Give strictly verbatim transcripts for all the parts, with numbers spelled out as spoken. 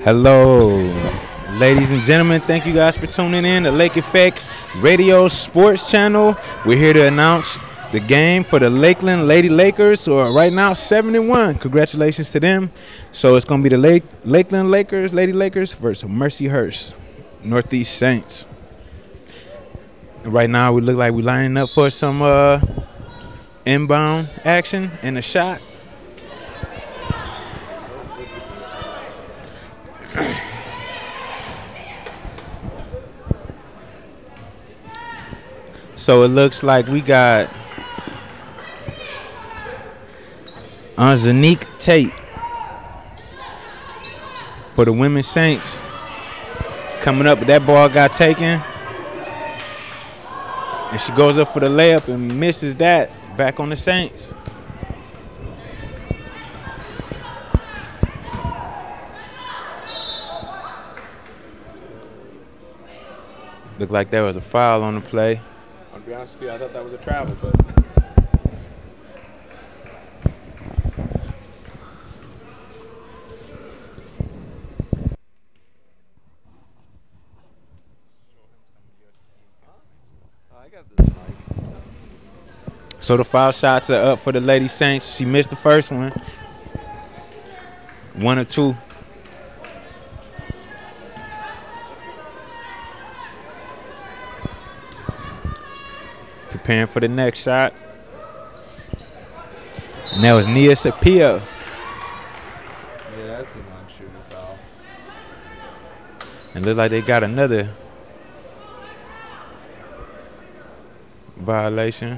Hello, ladies and gentlemen. Thank you guys for tuning in to Lake Effect Radio Sports Channel. We're here to announce the game for the Lakeland Lady Lakers, who are right now seven and one. Congratulations to them. So it's going to be the Lake, Lakeland Lakers, Lady Lakers versus Mercyhurst Northeast Saints. And right now we look like we're lining up for some uh, inbound action and a shot. So it looks like we got Anzanique Tate for the Women's Saints coming up, but that ball got taken. And she goes up for the layup and misses that. Back on the Saints. Looked like there was a foul on the play. I'll be honest with you, I thought that was a travel, but I got this mic. So the foul shots are up for the Lady Saints. She missed the first one. One or two. Preparing for the next shot. And that was Nia Sapia. Yeah, that's a non-shooter foul. And look like they got another violation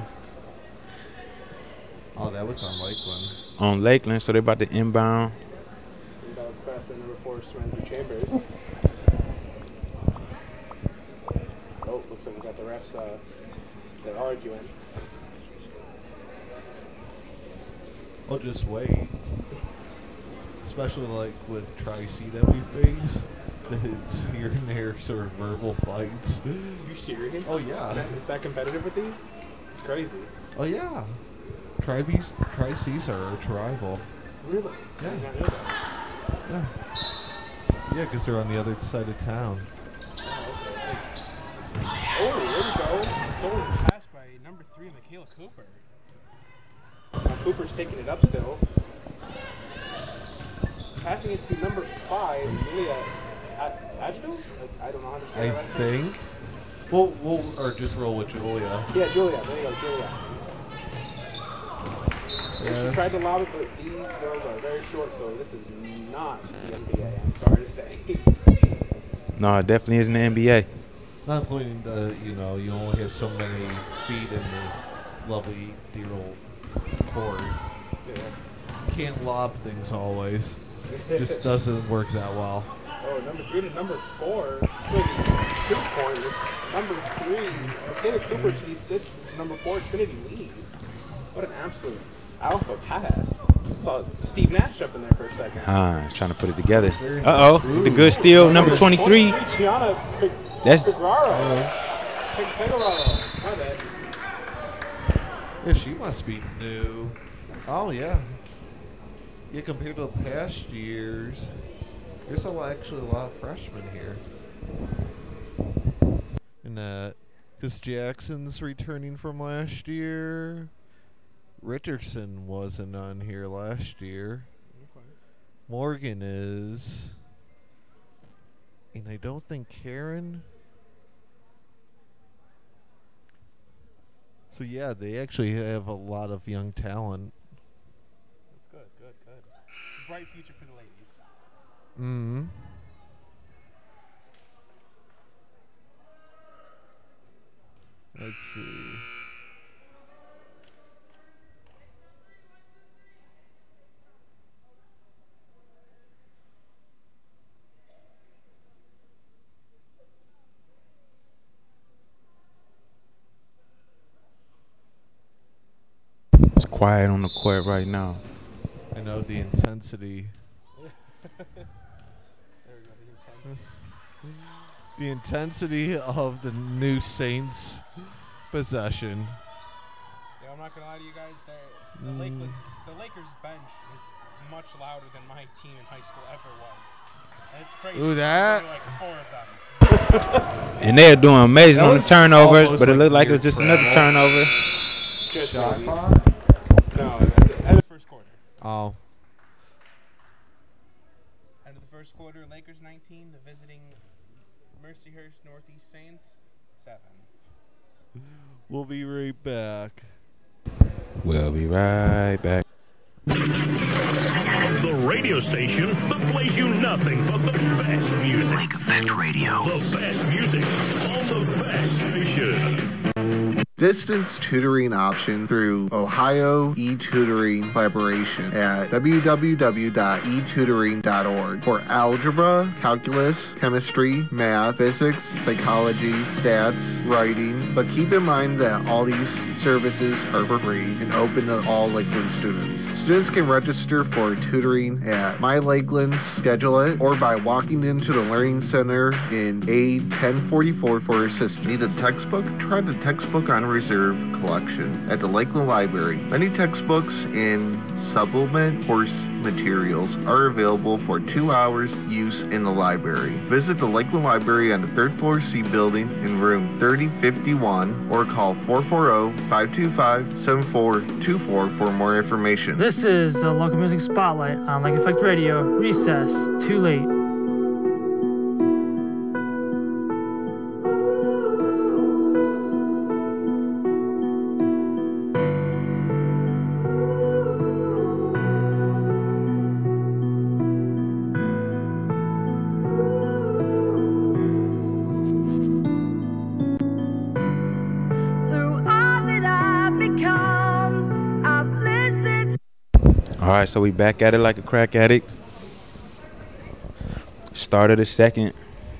Oh, that was on Lakeland. on Lakeland, so they're about to inbound. inbounds pass by number four, Surrender Chambers. Oh, looks like we got the refs. Uh, they're arguing. Oh, just wait. Especially like with Tri-C that we face, it's here and there sort of verbal fights. You serious? Oh Is yeah. that, is that competitive with these? It's crazy. Oh yeah. Tri-V's, Tri-C's are our rival. Really? Yeah. I did not know that. Yeah. Yeah, because they're on the other side of town. Oh, there we go. Stolen pass by number three, Michaela Cooper. Now Cooper's taking it up still. Passing it to number five, Julia Adjdo? I don't know how to say I that last name. think. We'll, we'll or just roll with Julia. Yeah, Julia. There you go, Julia. Yeah, She tried to lob it, but these girls are very short, so this is not the N B A, I'm sorry to say. No, it definitely isn't the N B A. Not including the, you know, you only have so many feet in the lovely dear old court. Yeah. Can't lob things always. Just doesn't work that well. Oh, number three to number four. Two pointers. Number three, Michaela Cooper to the assist. Number four, Trinity Lee. What an absolute alpha pass. Saw Steve Nash up in there for a second. Ah, trying to put it together. Uh-oh, the good steal, number twenty-three. Gianna Pig- That's- Pegraro. Pig- Pegraro. My bad. Yeah, she must be new. Oh, yeah. Yeah, compared to past years, there's a lot, actually a lot of freshmen here. And that, because Jackson's returning from last year. Richardson wasn't on here last year. Okay. Morgan is. And I don't think Karen. So, yeah, they actually have a lot of young talent. That's good, good, good. Bright future for the ladies. Mm-hmm. Let's see. It's quiet on the court right now. I know the intensity. There we go, the intensity. The intensity of the new Saints possession. Yeah, I'm not gonna lie to you guys. The, the, Mm. Lakeland, the Lakers bench is much louder than my team in high school ever was. It's crazy. Ooh, that. There's like four of them. And they're doing amazing That on the was turnovers, almost but it like looked like it was weird just another travel. turnover. Just Shot maybe. clock? No, at the, at the first quarter. Oh. End of the first quarter, Lakers nineteen, the visiting Mercyhurst Northeast Saints seven. We'll be right back. We'll be right back. The radio station that plays you nothing but the best music. Lake Effect Radio. The best music on the best station. Distance tutoring option through Ohio eTutoring collaboration at w w w dot e tutoring dot org for algebra, calculus, chemistry, math, physics, psychology, stats, writing. But keep in mind that all these services are for free and open to all Lakeland students. Students can register for tutoring at My Lakeland, schedule it, or by walking into the Learning Center in A ten forty-four for assistance. Need a textbook? Try the Textbook on Reserve collection at the Lakeland Library. Many textbooks and supplement course materials are available for two hours use in the library. Visit the Lakeland Library on the third floor C building in room thirty fifty-one or call four four zero, five two five, seven four two four for more information. This is the Local Music Spotlight on Lake Effect Radio. Recess. Too late. All right, so we back at it like a crack addict. Start of the second.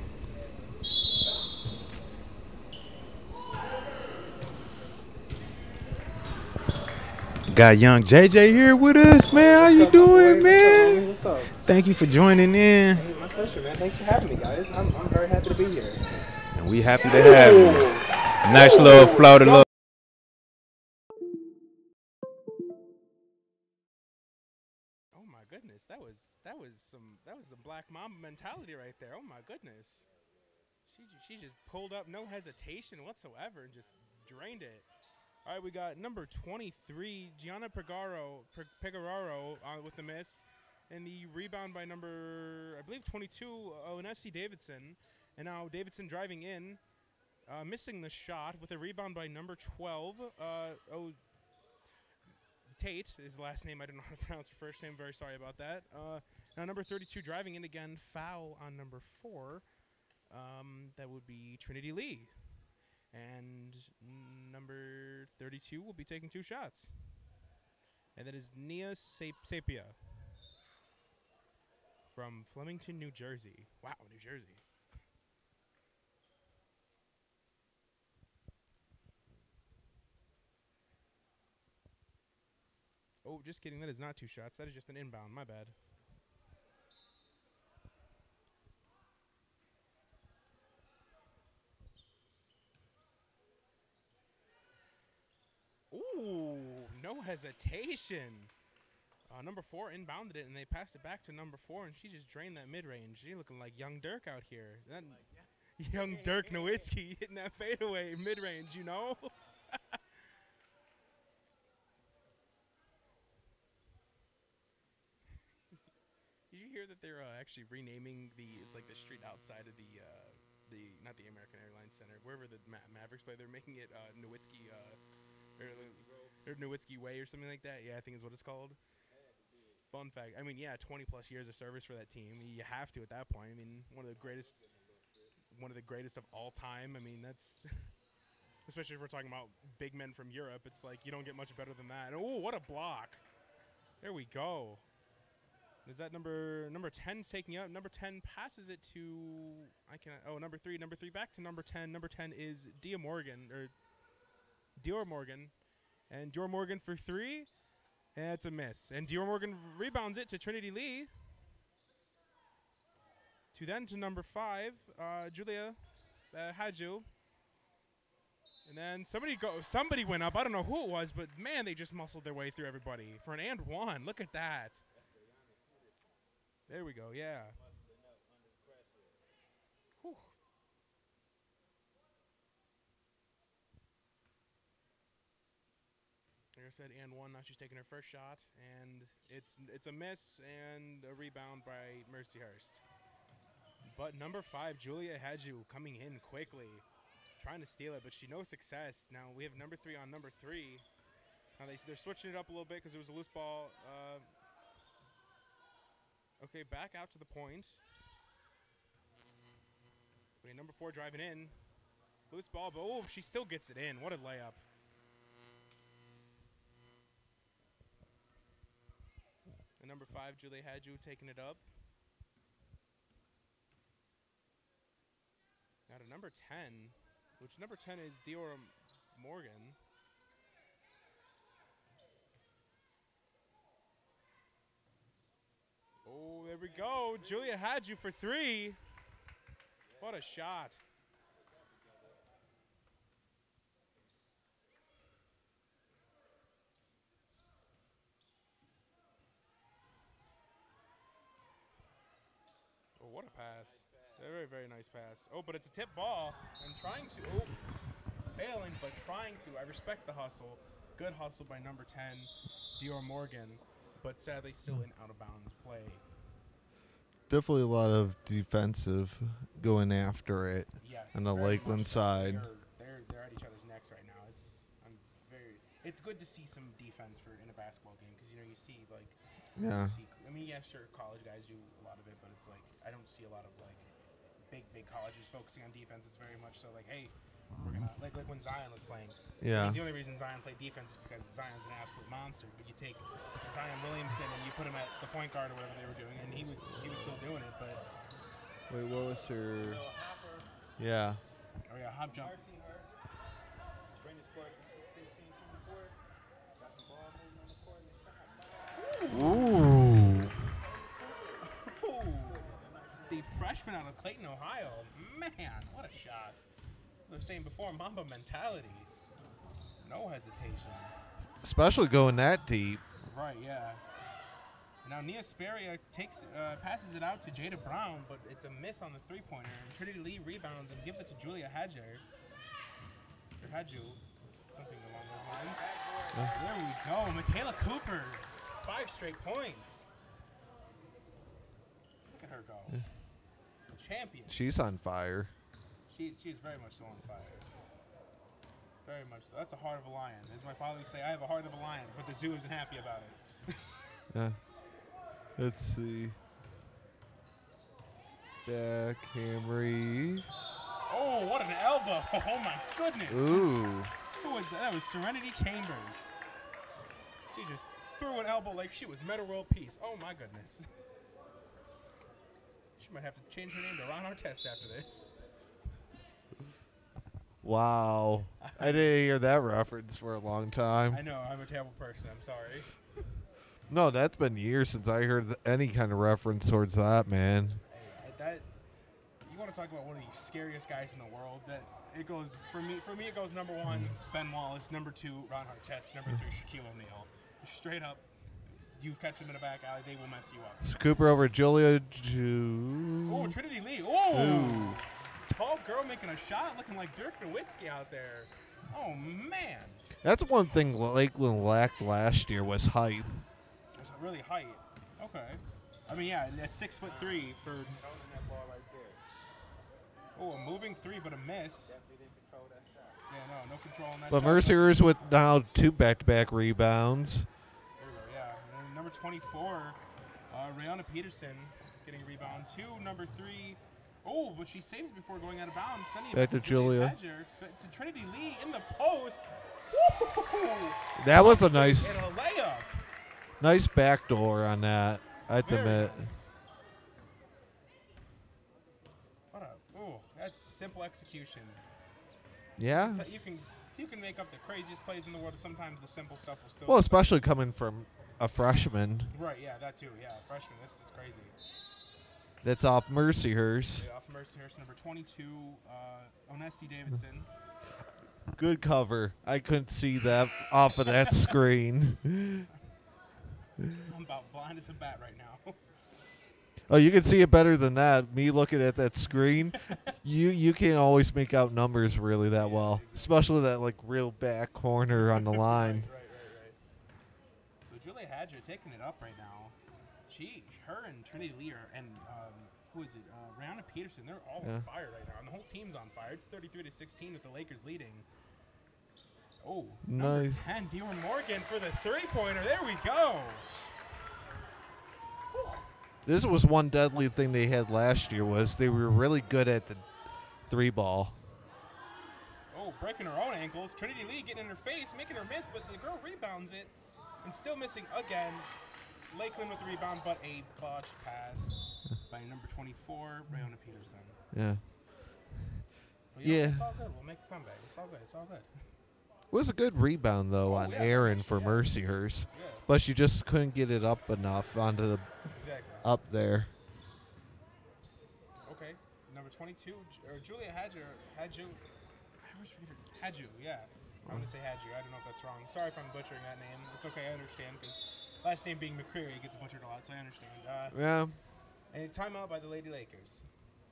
Got young J J here with us, man. How you doing, man? What's up? Thank you for joining in. Hey, my pleasure, man. Thanks for having me, guys. I'm, I'm very happy to be here. And we happy to have you. Nice little floater, little. Oh my goodness, that was that was some that was some Black Mamba mentality right there. Oh my goodness, she ju- she just pulled up, no hesitation whatsoever, and just drained it. All right, we got number twenty-three, Gianna Pegaro, Pe- Pegararo uh, with the miss, and the rebound by number I believe twenty-two, uh, an F C Davidson, and now Davidson driving in, uh, missing the shot with a rebound by number twelve. Uh, oh. Tate is the last name. I don't know how to pronounce her first name. Very sorry about that. Uh, now number thirty-two driving in again. Foul on number four. Um, that would be Trinity Lee. And number thirty-two will be taking two shots. And that is Nia Sap- Sapia from Flemington, New Jersey. Wow, New Jersey. Oh, just kidding. That is not two shots. That is just an inbound. My bad. Ooh, no hesitation. Uh, number four inbounded it, and they passed it back to number four, and she just drained that mid-range. She looking like young Dirk out here. That young Dirk Nowitzki hitting that fadeaway mid-range, you know? Did you hear that they're uh, actually renaming the it's like the street outside of the uh, the not the American Airlines Center, wherever the Ma- Mavericks play, they're making it uh, Nowitzki uh, or, or Nowitzki Way or something like that. Yeah, I think is what it's called. Fun fact. I mean, yeah, twenty plus years of service for that team. You have to at that point. I mean, one of the greatest, one of the greatest of all time. I mean, that's especially if we're talking about big men from Europe. It's like you don't get much better than that. Oh, what a block! There we go. Is that number number ten's taking out? Number ten passes it to I can oh number three number three back to number ten. Number ten is Dia Morgan or Dior Morgan, and Dior Morgan for three, and it's a miss. And Dior Morgan rebounds it to Trinity Lee. To then to number five, uh, Julia uh, Haju. And then somebody go somebody went up. I don't know who it was, but man, they just muscled their way through everybody for an and one. Look at that. There we go, yeah. like I said, and one. Now she's taking her first shot, and it's it's a miss and a rebound by Mercyhurst. But number five, Julia Hadju, coming in quickly, trying to steal it, but she no success. Now we have number three on number three. Now they, they're switching it up a little bit because it was a loose ball. Uh, okay, back out to the point. Okay, number four driving in. Loose ball, but oh, she still gets it in. What a layup. And number five, Julia Hadju, taking it up. Now to number ten, which number ten is Dior Morgan. Oh, there we go. Julia Hadju for three. What a shot. Oh, what a pass. Very, very nice pass. Oh, but it's a tip ball. And trying to, oh, failing, but trying to. I respect the hustle. Good hustle by number ten, Dior Morgan, but sadly still in out-of-bounds play. Definitely a lot of defensive going after it Yes, on the very Lakeland much so. side. They're, they're, they're at each other's necks right now. It's I'm very. It's good to see some defense for in a basketball game because you know you see like. Yeah. You see, I mean, yeah, sure, college guys do a lot of it, but it's like I don't see a lot of like big, big colleges focusing on defense. It's very much so like, hey, we're gonna like like when Zion was playing. Yeah. The only reason Zion played defense is because Zion's an absolute monster. But you take Zion Williamson and you put him at the point guard or whatever they were doing, and he was he was still doing it. But Wait, what was her? Yeah. oh yeah, hop jump. Ooh. Ooh. The freshman out of Clayton, Ohio. Man, what a shot. As I was saying before, Mamba mentality. No hesitation. Especially going that deep. Right, yeah. Now Nia Speria takes, uh, passes it out to Jada Brown, but it's a miss on the three-pointer. And Trinity Lee rebounds and gives it to Julia Hadju. Or Hadju. Something along those lines. Yeah. There we go. Michaela Cooper. Five straight points. Look at her go. Yeah. Champion. She's on fire. She, she's very much so on fire. Very much so. That's a heart of a lion. As my father would say, I have a heart of a lion, but the zoo isn't happy about it. Yeah. Let's see. Back Camry. Oh, what an elbow. Oh, my goodness. Ooh. Who was that? That was Serenity Chambers. She just threw an elbow like she was Meta World Peace. Oh, my goodness. She might have to change her name to Ron Artest after this. Wow. I didn't hear that reference for a long time. I know. I'm a terrible person. I'm sorry. No, that's been years since I heard th- any kind of reference towards that, man. Hey, that you want to talk about one of the scariest guys in the world? That it goes for me. For me, it goes number one, Ben Wallace. Number two, Ron Artest. Number three, Shaquille O'Neal. Straight up, you catch them in a back alley, they will mess you up. So Cooper over Julia. Ju- Oh, Trinity Lee. Oh, Ooh. tall girl making a shot, looking like Dirk Nowitzki out there. Oh man, That's one thing Lakeland lacked last year was height. that's really height. Okay, I mean yeah, that's six foot three for. Oh, a moving three, but a miss. Yeah, no, no control on that. But shot. Mercyhurst with now two back-to-back rebounds. There we go, yeah. And then number twenty-four, uh, Rihanna Peterson getting a rebound. Two, number three. Oh, but she saves it before going out of bounds. Sending it Back to Julia. Badger, but to Trinity Lee in the post. Woo! That was a nice, And a layup. nice backdoor on that. I Very admit. nice. What a, oh, that's simple execution. Yeah. So you can you can make up the craziest plays in the world. And sometimes the simple stuff will still. Well, especially coming from a freshman. Right, yeah, that too. Yeah, freshman. That's that's crazy. That's off Mercyhurst. Yeah, off Mercyhurst, number twenty-two, uh, Onesti Davidson. Good cover. I couldn't see that off of that screen. I'm about blind as a bat right now. Oh, you can see it better than that. Me looking at that screen, you you can't always make out numbers really that well, especially that like real back corner on the line. Right, right, right. Julia Hadger taking it up right now. She, her and Trinity Lee are, and um, who is it? Uh, Rihanna Peterson. They're all Yeah. on fire right now, and the whole team's on fire. It's thirty-three to sixteen with the Lakers leading. Oh, number Nice. ten, Dewan Morgan for the three-pointer. There we go. This was one deadly thing they had last year was they were really good at the three ball. Oh, breaking her own ankles. Trinity Lee getting in her face, making her miss, but the girl rebounds it, and still missing again. Lakeland with the rebound, but a botched pass by number twenty-four, Rihanna Peterson. Yeah. But, you know, Yeah. It's all good. We'll make a comeback. It's all good. It's all good. It was a good rebound, though, Oh, on yeah, Aaron actually, for yeah. Mercyhurst. Yeah, But she just couldn't get it up enough onto the exactly. up there. Okay. Number twenty-two, J- or Julia Hadju. Hadju. I always forget her. Hadju, yeah. I'm going to say Hadju. I don't know if that's wrong. Sorry if I'm butchering that name. It's okay. I understand because last name being McCreary gets butchered a lot, so I understand. Uh, Yeah. and timeout by the Lady Lakers.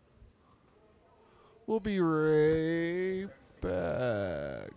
We'll be right back.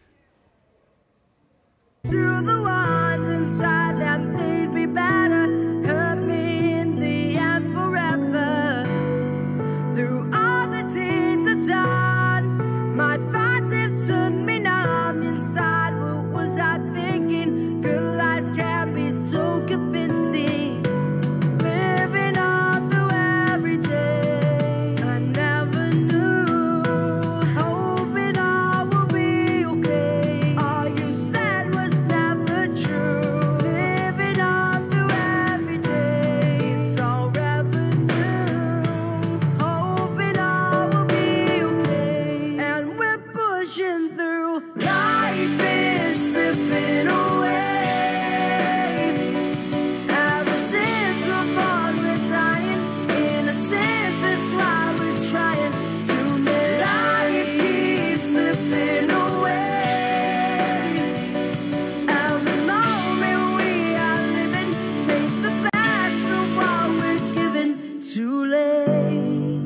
Through the ones inside that made me better, hurt me in the end forever. Through all the deeds I've done, my thoughts have turned me numb inside. What was I thinking? Good lies can be so convincing. Living on through every day, I never knew. Hoping all will be okay. All you said was never true. Living on through every day, it's all revenue. Hoping all will be okay, and we're pushing through. Life is slipping away. Ever since we're born, we're dying. In a sense, it's why we're trying to make life keep slipping away. Every moment we are living, make the best of what we're given. Too late.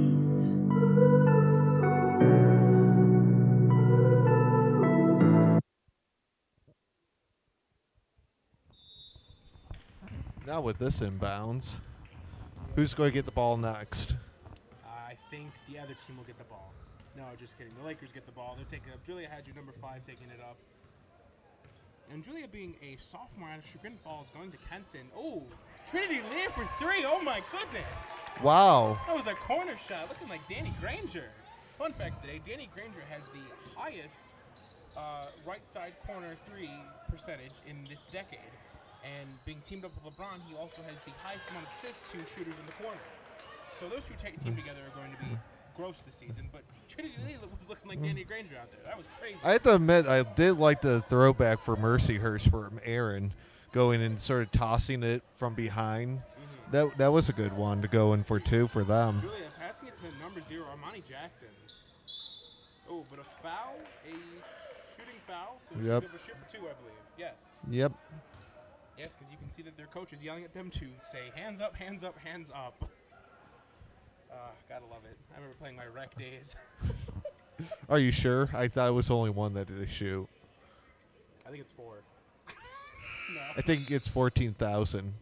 Now with this inbounds, who's going to get the ball next? I think the other team will get the ball. No, just kidding. The Lakers get the ball. They're taking it up. Julia Hadju, number five, taking it up. And Julia, being a sophomore out of Chagrin Falls, going to Kenston. Oh, Trinity Lee for three. Oh, my goodness. Wow. That was a corner shot, looking like Danny Granger. Fun fact today, Danny Granger has the highest uh, right side corner three percentage in this decade. And being teamed up with LeBron, he also has the highest amount of assists to shooters in the corner. So those two ta- team together are going to be gross this season. But Trinity Lee was looking like Danny Granger out there. That was crazy. I have to admit, I did like the throwback for Mercyhurst from Aaron, going and sort of tossing it from behind. Mm-hmm. That that was a good one to go in for two for them. Julia passing it to number zero, Armani Jackson. Oh, but a foul, a shooting foul. So she's Yep. going to shoot for two, I believe. Yes. Yep. Yes, because you can see that their coach is yelling at them to say, hands up, hands up, hands up. Uh, gotta love it. I remember playing my rec days. Are you sure? I thought it was only one that did a shoot. I think it's four. No. I think it's fourteen thousand.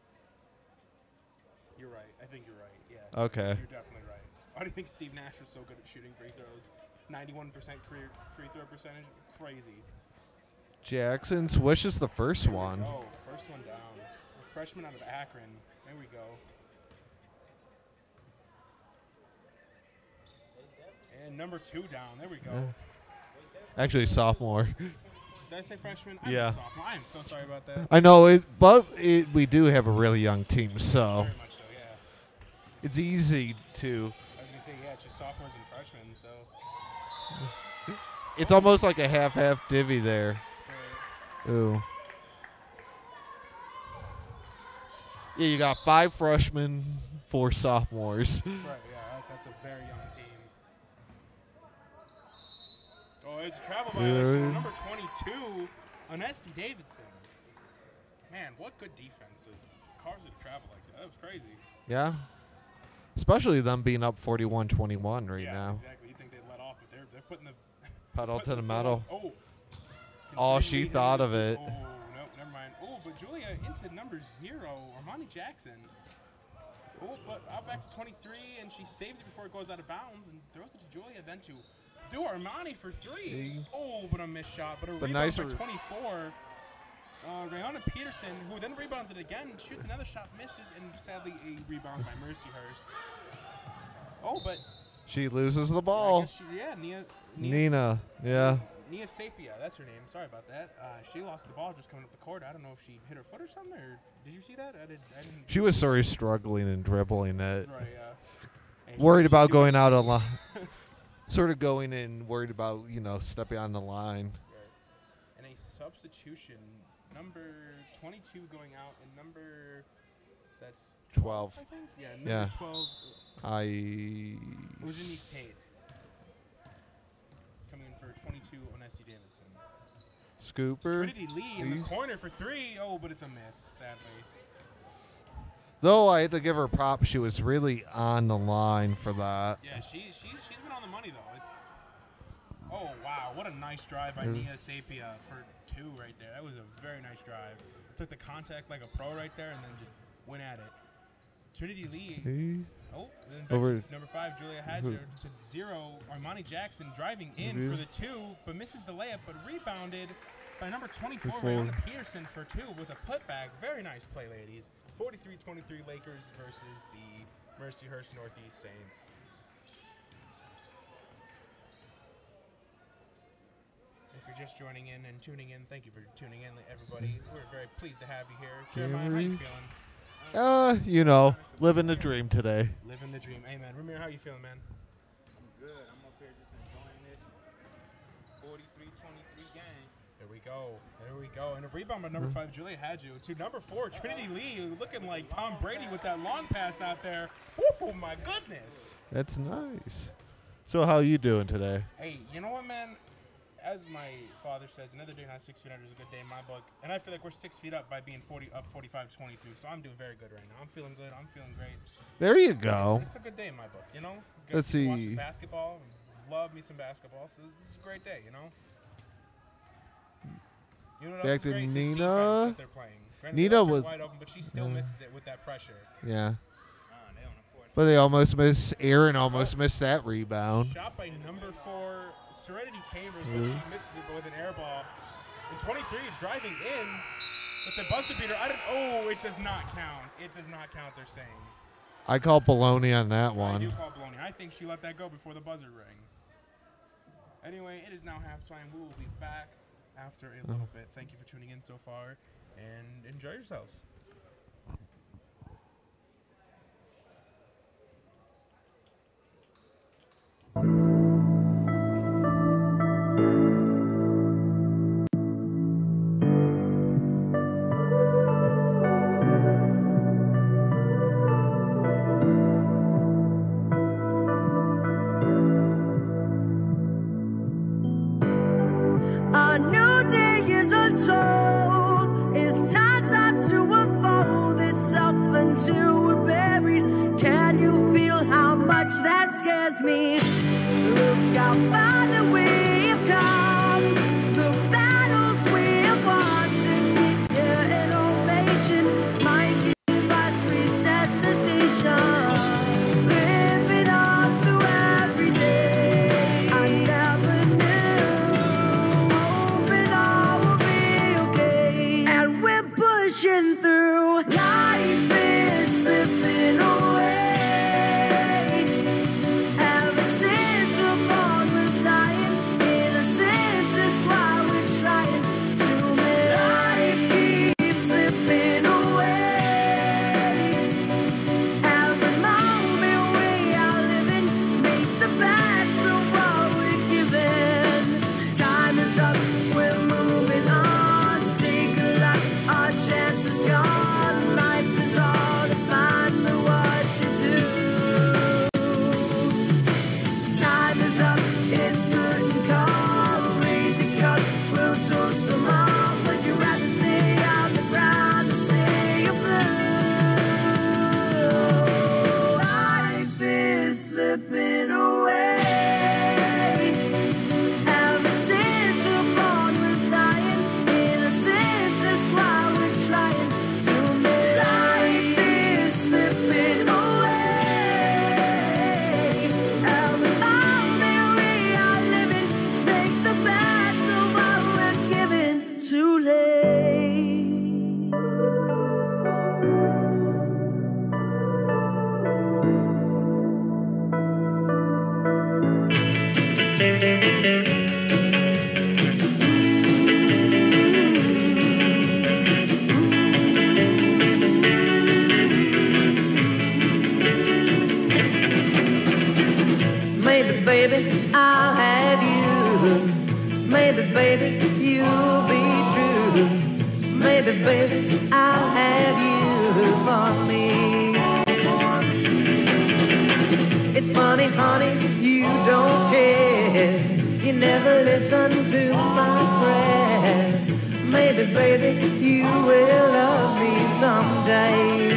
You're right. I think you're right. Yeah. Okay. You're definitely right. Why do you think Steve Nash was so good at shooting free throws? ninety-one percent career free throw percentage? Crazy. Jackson swishes the first one. Oh, first one down. A freshman out of Akron. There we go. And number two down. There we go. Yeah. Actually, sophomore. Did I say freshman? I Yeah. meant sophomore. I am so sorry about that. I know it, but it, we do have a really young team, so Very much so, yeah. it's easy to. I was going to say, yeah, it's just sophomores and freshmen, so. It's almost like a half-half divvy there. uh, Ooh. Yeah, you got five freshmen, four sophomores. Right, yeah, that, that's a very young team. Oh, there's a travel violation. Yeah. Number twenty-two, Anesti Davidson. Man, what good defense. The cars that travel like that. That was crazy. Yeah. Especially them being up forty-one twenty-one right yeah, now. exactly. You think they'd let off, but they're, they're putting the Pedal putting to the foot metal. on- Oh. Oh, Continually she hitting thought it. of it. Oh, no, never mind. Oh, but Julia into to number zero, Armani Jackson. Oh, but up back to twenty-three, and she saves it before it goes out of bounds and throws it to Julia, then to do Armani for three. Hey. Oh, but a missed shot. But a But rebound nice for re- twenty-four. Uh, Rayonna Peterson, who then rebounds it again, shoots another shot, misses, and sadly a rebound by Mercyhurst. Oh, but She loses the I ball. guess she, yeah, Nia, Nia Nina, yeah. Nia Sapia, that's her name. Sorry about that. Uh, she lost the ball just coming up the court. I don't know if she hit her foot or something, or did you see that? I, did, I didn't. She was sort of struggling and dribbling it. Right, yeah. And Worried she- about she going was- out a line. Sort of going in, worried about, you know, stepping on the line. And a substitution, number twenty-two going out, and number is that twelve. I think. Yeah, number Yeah. twelve. I. It was Unique Tate. Coming in for twenty-two on S C Davidson. Scooper. Trinity Lee in the Lee. corner for three. Oh, but it's a miss, sadly. Though I had to give her props, she was really on the line for that. Yeah, she she she's been on the money though. It's oh wow, what a nice drive by Mm. Nia Sapia for two right there. That was a very nice drive. Took the contact like a pro right there, and then just went at it. Trinity Lee. Hey. Oh, then back Over- to number five, Julia Hadger to zero. Armani Jackson driving in Mhm. for the two, but misses the layup, but rebounded by number twenty-four, Before- Rayonna Peterson for two with a putback. Very nice play, ladies. forty-three twenty-three Lakers versus the Mercyhurst Northeast Saints. If you're just joining in and tuning in, thank you for tuning in, everybody. We're very pleased to have you here. Jeremiah, how you Jerry. feeling? Uh, you know, living the dream today. Living the dream. Amen. Ramir, how you feeling, man? I'm good. I'm up here just enjoying this forty-three twenty-three game. There we go. There we go. And a rebound by number five, Julia Hadju. To number four, Trinity Lee, looking like Tom Brady with that long pass out there. Oh, my goodness. That's nice. So how you doing today? Hey, you know what, man? As my father says, another day not six feet under is a good day in my book. And I feel like we're six feet up by being forty up forty-five twenty-two. So I'm doing very good right now. I'm feeling good. I'm feeling great. There you go. It's a good day in my book, you know? Get Let's to Watch see. some basketball. Love me some basketball. So this is a great day, you know? You know what Back else is to great? This Nina. defense that they're playing. Granted, Nina they're was- wide open, but she still Yeah. misses it with that pressure. Yeah. Ah, they on the court. But they almost missed. Aaron almost missed that rebound. Shot by number four, Serenity Chambers, Mhm. but she misses it but with an air ball. And twenty-three is driving in with the buzzer beater. I don't. Oh, it does not count. It does not count. They're saying. I call baloney on that I do one. call baloney. I think she let that go before the buzzer rang. Anyway, it is now halftime. We will be back after a little bit. Thank you for tuning in so far, and enjoy yourselves. A new day is untold. It's time starts to unfold itself until we're buried. Can you feel how much that scares me? Look how far that we have come. The battles we have won to keep your innovation might give us resuscitation. Living on through every day. I never knew. Hoping all will be okay. And we're pushing through. Life is slipping away. Ever since we're born, we're dying maybe, baby, I'll have you for me. It's funny, honey, you don't care. You never listen to my prayer. Maybe, baby, you will love me someday.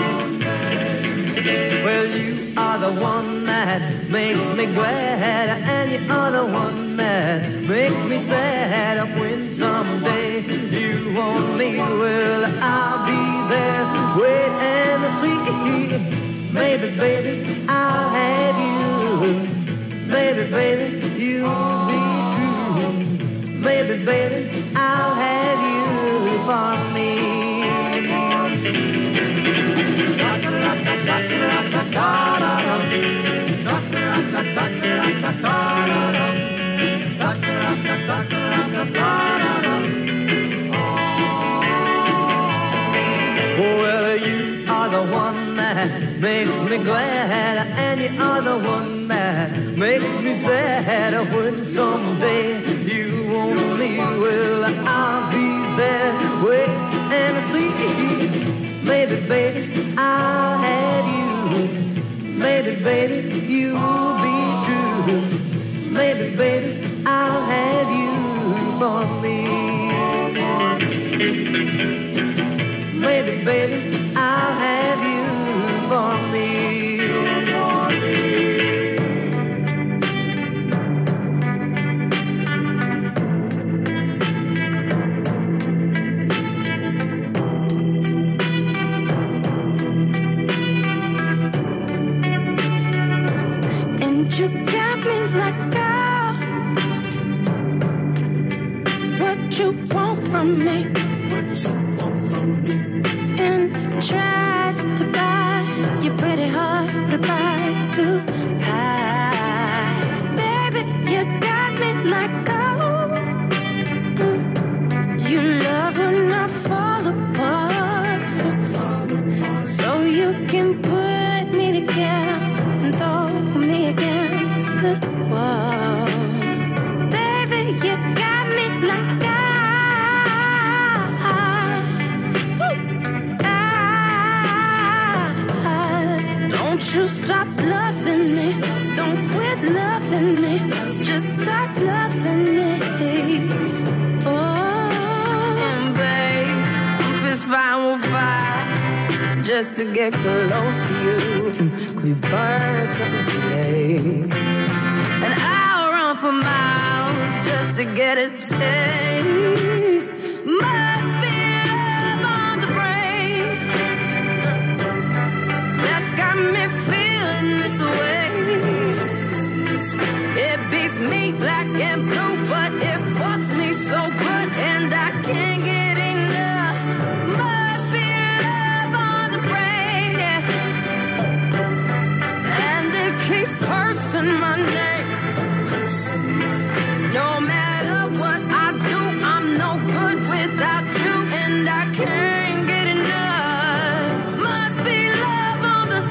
Well, you are the one that makes me glad, and you are the one that makes me sad. When someday you want me, well, I'll be there, wait and see. Maybe, baby, I'll have you. Maybe, baby, you'll be true. Maybe, baby, I'll have you for me. Well, you are the one that makes me glad, and you are the one that makes me sad. When someday you want me, well, I'll be there, wait and see. Maybe, baby, I'll have you. Maybe, baby, you'll be true. Maybe, baby, I'll have you for me. Maybe, baby, I'll have you for me. You got me like, girl, what you want from me, what you want from me, and try to buy your pretty heart, but the price too high. Baby, you got me like, oh, mm. You love when I fall apart, so you can put me together and throw me against the wall. Baby, you got me like I, I, don't you stop loving me, don't quit loving me, just stop loving me. Oh, and babe, I'm fist fine with fire, just to get close to you. Could we burn something today? And I'll run for miles just to get a taste. Must be love on the brain that's got me feeling this way. It beats me black and blue, but it fucks me so good, and I can't get enough. Must be love on the brain, yeah. And it keeps cursing my name. No matter what I do, I'm no good without you, and I can't get enough. Must be love on the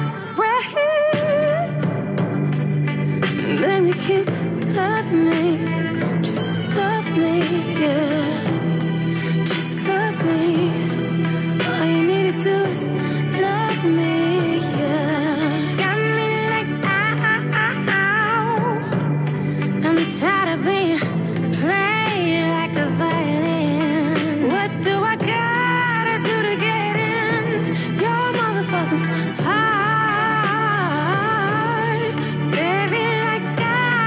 brain. Baby, keep loving me, just love me, yeah. Just love me. All you need to do is love me, yeah. Got me like ow. I'm tired of being played like a violin. What do I gotta do to get in your motherfucking heart? Baby, like I,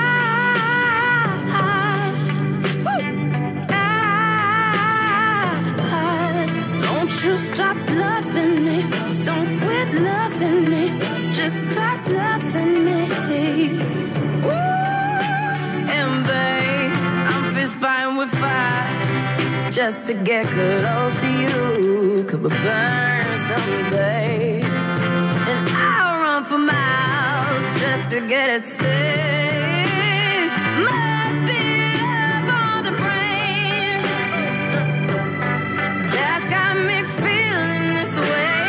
I, don't you stop loving me, don't quit loving me, just stop loving me. Ooh, and babe, I'm fist fighting with fire just to get close to you. Could we burn someday? And I'll run for miles just to get a taste. Must be love on the brain that's got me feeling this way.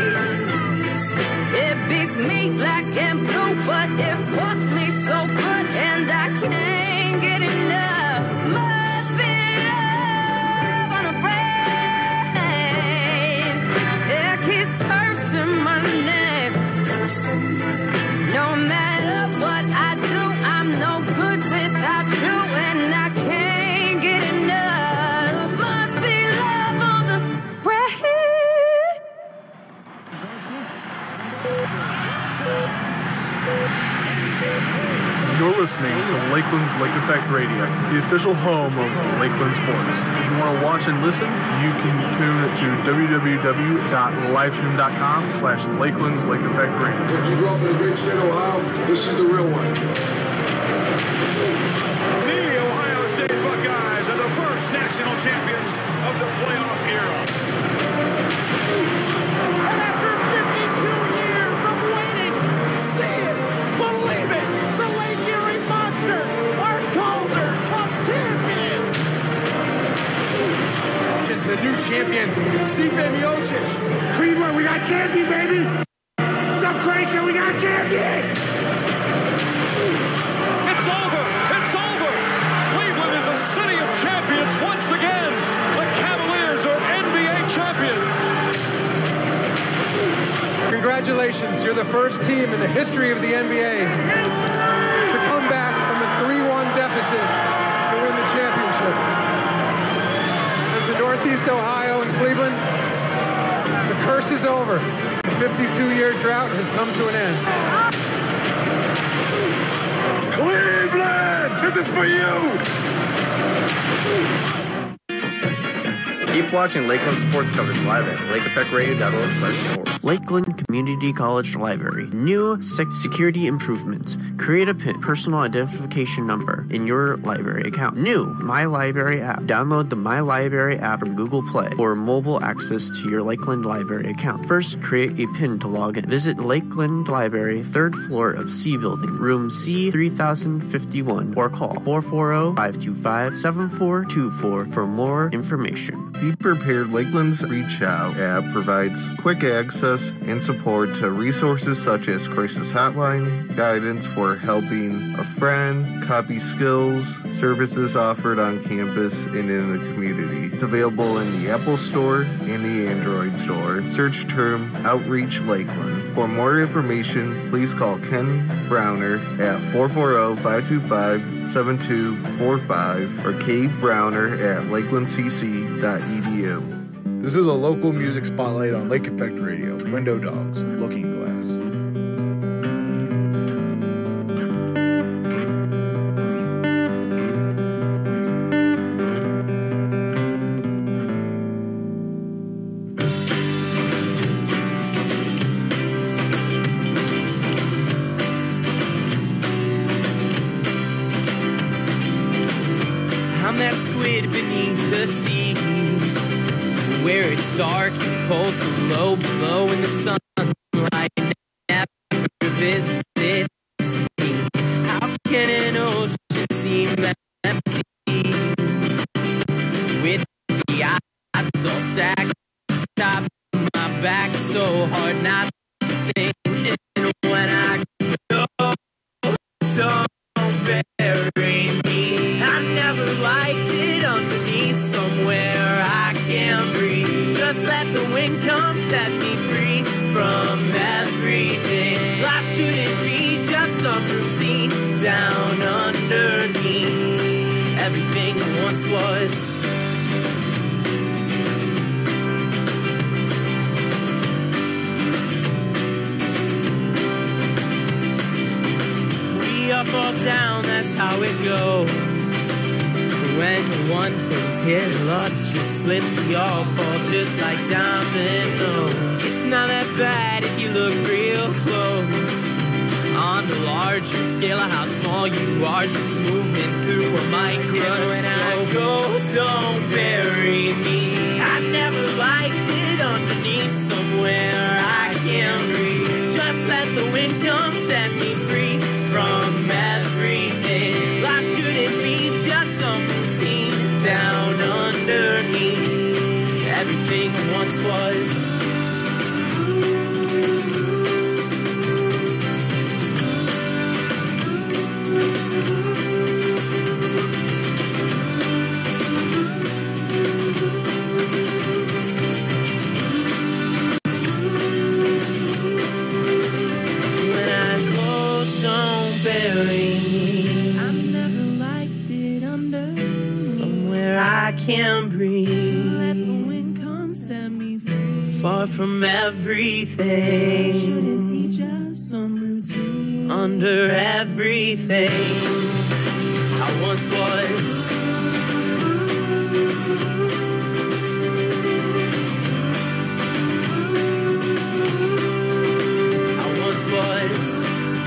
It beats me black and blue, but it fucks me so good, and I can't get enough. Must be love on the brain. listening to Lakeland's Lake Effect Radio, the official home of Lakeland Sports. If you want to watch and listen, you can tune to www.livestream.com slash Lakeland's Lake Effect Radio. If you grew up in a great state of Ohio, this is the real one. The Ohio State Buckeyes are the first national champions of the playoff era. And after fifty-two years of waiting, see it, believe it, the Lake Erie Monsters are Calder Cup champions. It's a new champion, Steve Miocic. Cleveland, we got champion, baby. What's up, Croatia? We got champion. It's over. It's over. Cleveland is a city of champions once again. The Cavaliers are N B A champions. Congratulations, you're the first team in the history of the N B A to come back from a three one deficit to win the championship. And to Northeast Ohio and Cleveland, the curse is over. The fifty-two year drought has come to an end. Cleveland, this is for you. Keep watching Lakeland Sports coverage live at lake effect radio dot org slash sports. Lakeland Community College Library. New sec- security improvements. Create a PIN, personal identification number, in your library account. New My Library app. Download the My Library app from Google Play for mobile access to your Lakeland Library account. First, create a PIN to log in. Visit Lakeland Library, third floor of C Building, room C three thousand fifty-one, or call four four zero, five two five, seven four two four for more information. Be Prepared Lakeland's Reach Out app provides quick access and support to resources such as crisis hotline, guidance for helping a friend, copy skills, services offered on campus and in the community. It's available in the Apple Store and the Android Store. Search term Outreach Lakeland. For more information, please call Ken Browner at four four zero, five two five, seven two four five or Kate Browner at lakeland c c dot e d u. This is a local music spotlight on Lake Effect Radio. Window Dogs, Looking Glass. I'm that squid beneath the sea, where it's dark and cold, so low below in the sunlight never visits me. How can an ocean seem empty with the odds all stacked on top of my back? So hard not to sing, and when I go, don't bury me. I never liked it underneath somewhere I can breathe. Just let the wind come set me free from everything. Life shouldn't be just some routine down underneath everything that once was. We up or down, that's how it goes. When one thing's hit, luck just slips, we all fall just like dominoes. It's not that bad if you look real close. On the larger scale of how small you are, just moving through a microscope. When I go, don't bury me. I never liked it underneath somewhere I can breathe. Just let the wind come set me free from everything. Life shouldn't be just some routine down underneath everything once was. When I go, don't bury me. I never liked it under somewhere I can breathe. Let the wind come set me free, far from everything. Shouldn't be just some routine under everything I once was. I once was.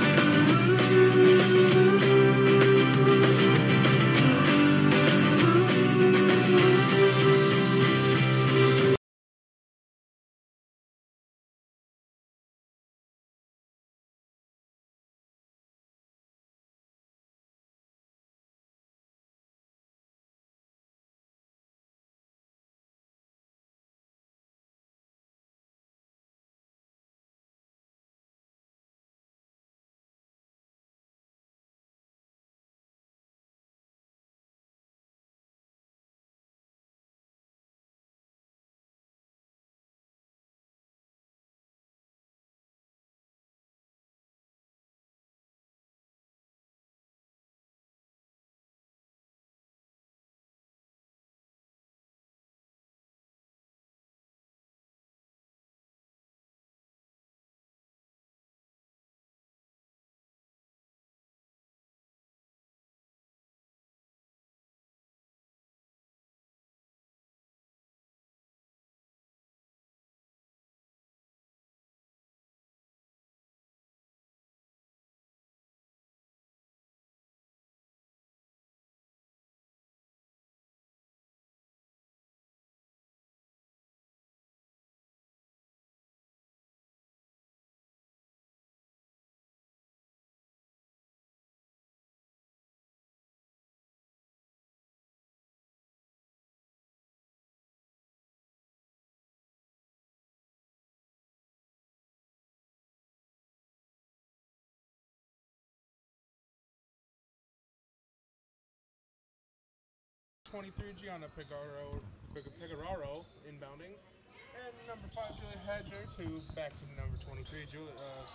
twenty-three, Gianna Pegaro, Pegararo inbounding. And number five, Julia Hedger, to back to number twenty-three, Julia.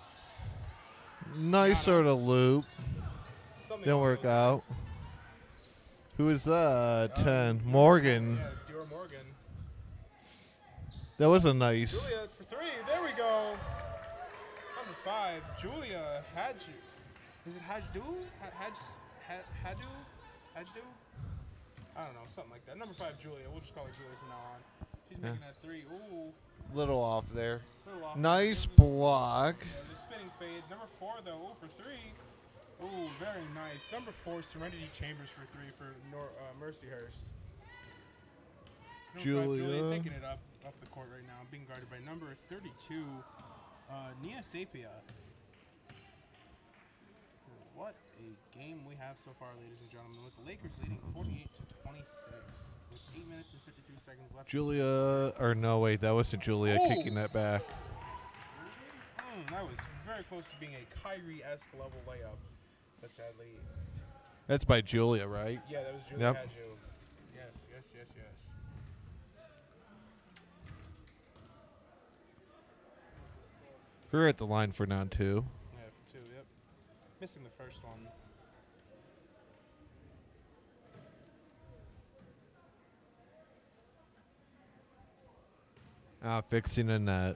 Uh, Nice sort of loop. Something Didn't work out. Who is that? Um, ten. Morgan. Yeah, it's Dior Morgan. That was a nice. Julia for three. There we go. Number five, Julia Hadju. Is it Hajdu? Ha- Haj, ha- Hadu? Hajdu? I don't know, something like that. Number five, Julia. We'll just call her Julia from now on. She's Yeah. making that three. Ooh. Little off there. Little off. Nice block. Yeah, the spinning fade. Number four, though. Ooh, for three. Ooh, very nice. Number four, Serenity Chambers for three for Nor- uh, Mercyhurst. Number Julia. five, Julia taking it up up the court right now, being guarded by number thirty-two, uh, Nia Sapia. What a game we have so far, ladies and gentlemen, with the Lakers leading forty-eight to twenty-six with eight minutes and fifty-three seconds left. Julia, or no, wait, that wasn't Julia Oh. kicking that back. Mm, that was very close to being a Kyrie-esque level layup, but sadly. That's by Julia, right? Yeah, that was Julia Yep. Hadju. Yes, yes, yes, yes. We're at the line for now, too. Yeah, for two, yep. Missing the first one. Ah, fixing a net.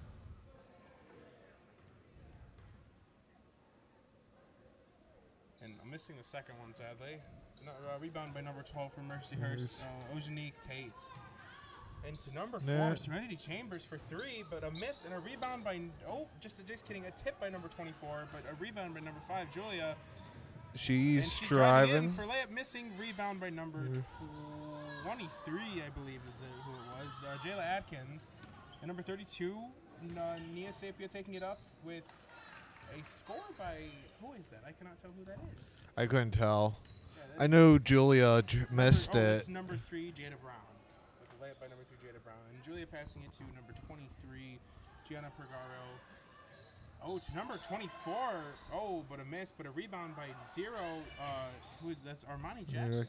And I'm missing the second one, sadly. No, uh, rebound by number twelve from Mercyhurst, uh, Ojanique Tate. And to number four, Net. Serenity Chambers for three, but a miss and a rebound by, oh, just, just kidding, a tip by number twenty-four, but a rebound by number five, Julia. She's, and she's driving. in for layup missing, rebound by number twenty-three, I believe is it, who it was, uh, Jayla Atkins. And number thirty-two, uh, Nia Sapia taking it up with a score by, who is that? I cannot tell who that is. I couldn't tell. Yeah, I knew Julia j- missed number, oh, it. It's number three, Jada Brown. With the layup by number three, Jada Brown. And Julia passing it to number twenty-three, Gianna Pergaro. Oh, to number twenty-four. Oh, but a miss, but a rebound by zero. Uh, who is that's Armani Jackson.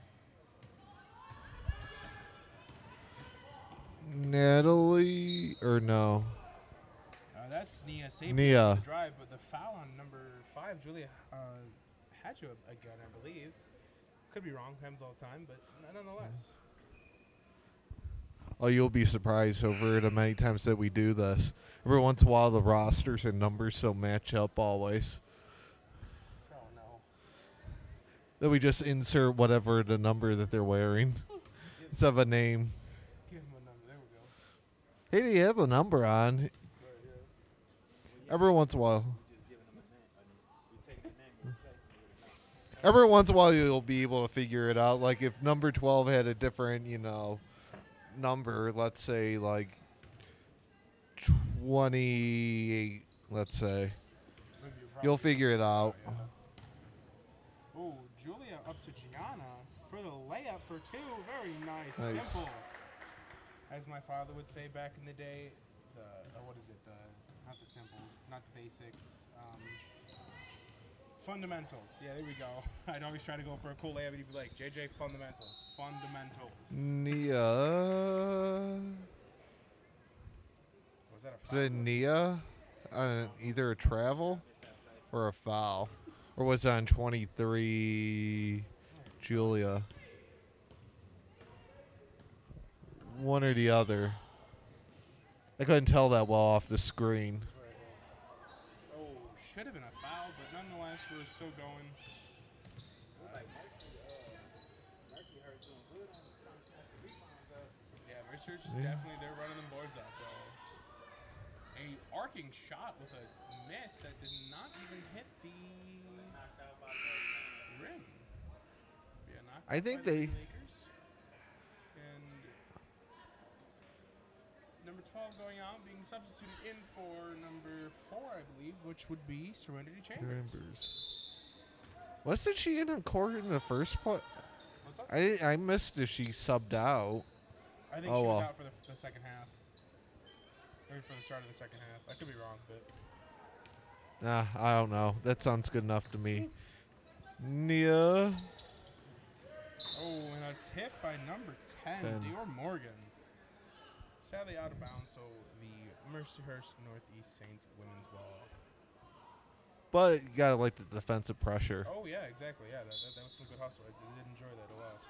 Natalie, or no? Uh, that's Nia Sapia. Nia. The drive, but the foul on number five, Julia uh, Hadju again, I believe. Could be wrong. Happens all the time, but nonetheless. Oh, you'll be surprised over the many times that we do this. Every once in a while, the rosters and numbers still match up always. Oh, no. Then we just insert whatever the number that they're wearing instead of a name. Give him a number. There we go. Hey, they have a number on. Every once in a while. Every once in a while, you'll be able to figure it out. Like if number twelve had a different, you know, number, let's say like twenty-eight, let's say. You'll figure it out. Oh, Julia up to Gianna for the layup for two. Very nice. Nice. Simple. As my father would say back in the day, the uh, what is it? The not the simples, not the basics. Um, fundamentals. Yeah, there we go. I'd always try to go for a cool layup and he'd be like, J J, fundamentals. Fundamentals. Nia. Was that a Is foul? it Nia? Uh, either a travel or a foul. Or was it on twenty-three Julia? One or the other. I couldn't tell that well off the screen. Oh, should have been a foul, but nonetheless, we're still going. Yeah, Richards is Yeah. definitely, they're running them boards up, though. A arcing shot with a miss that did not even hit the rim. Yeah, knocked I out think by the they- Lakers. And number twelve going out, being substituted in for number four, I believe, which would be Serenity Chambers. Chambers. Wasn't she in the court in the first part? What's up? I I missed if she subbed out. I think oh, she was well. out for the, the second half. Maybe for the start of the second half. I could be wrong, but Nah, I don't know. That sounds good enough to me. Nia. oh, and a tip by number ten, ten. Dior Morgan. Sadly out of bounds, so the Mercyhurst Northeast Saints women's ball. But you gotta like the defensive pressure. Oh yeah, exactly. Yeah, that, that, that was some good hustle. I did enjoy that a lot.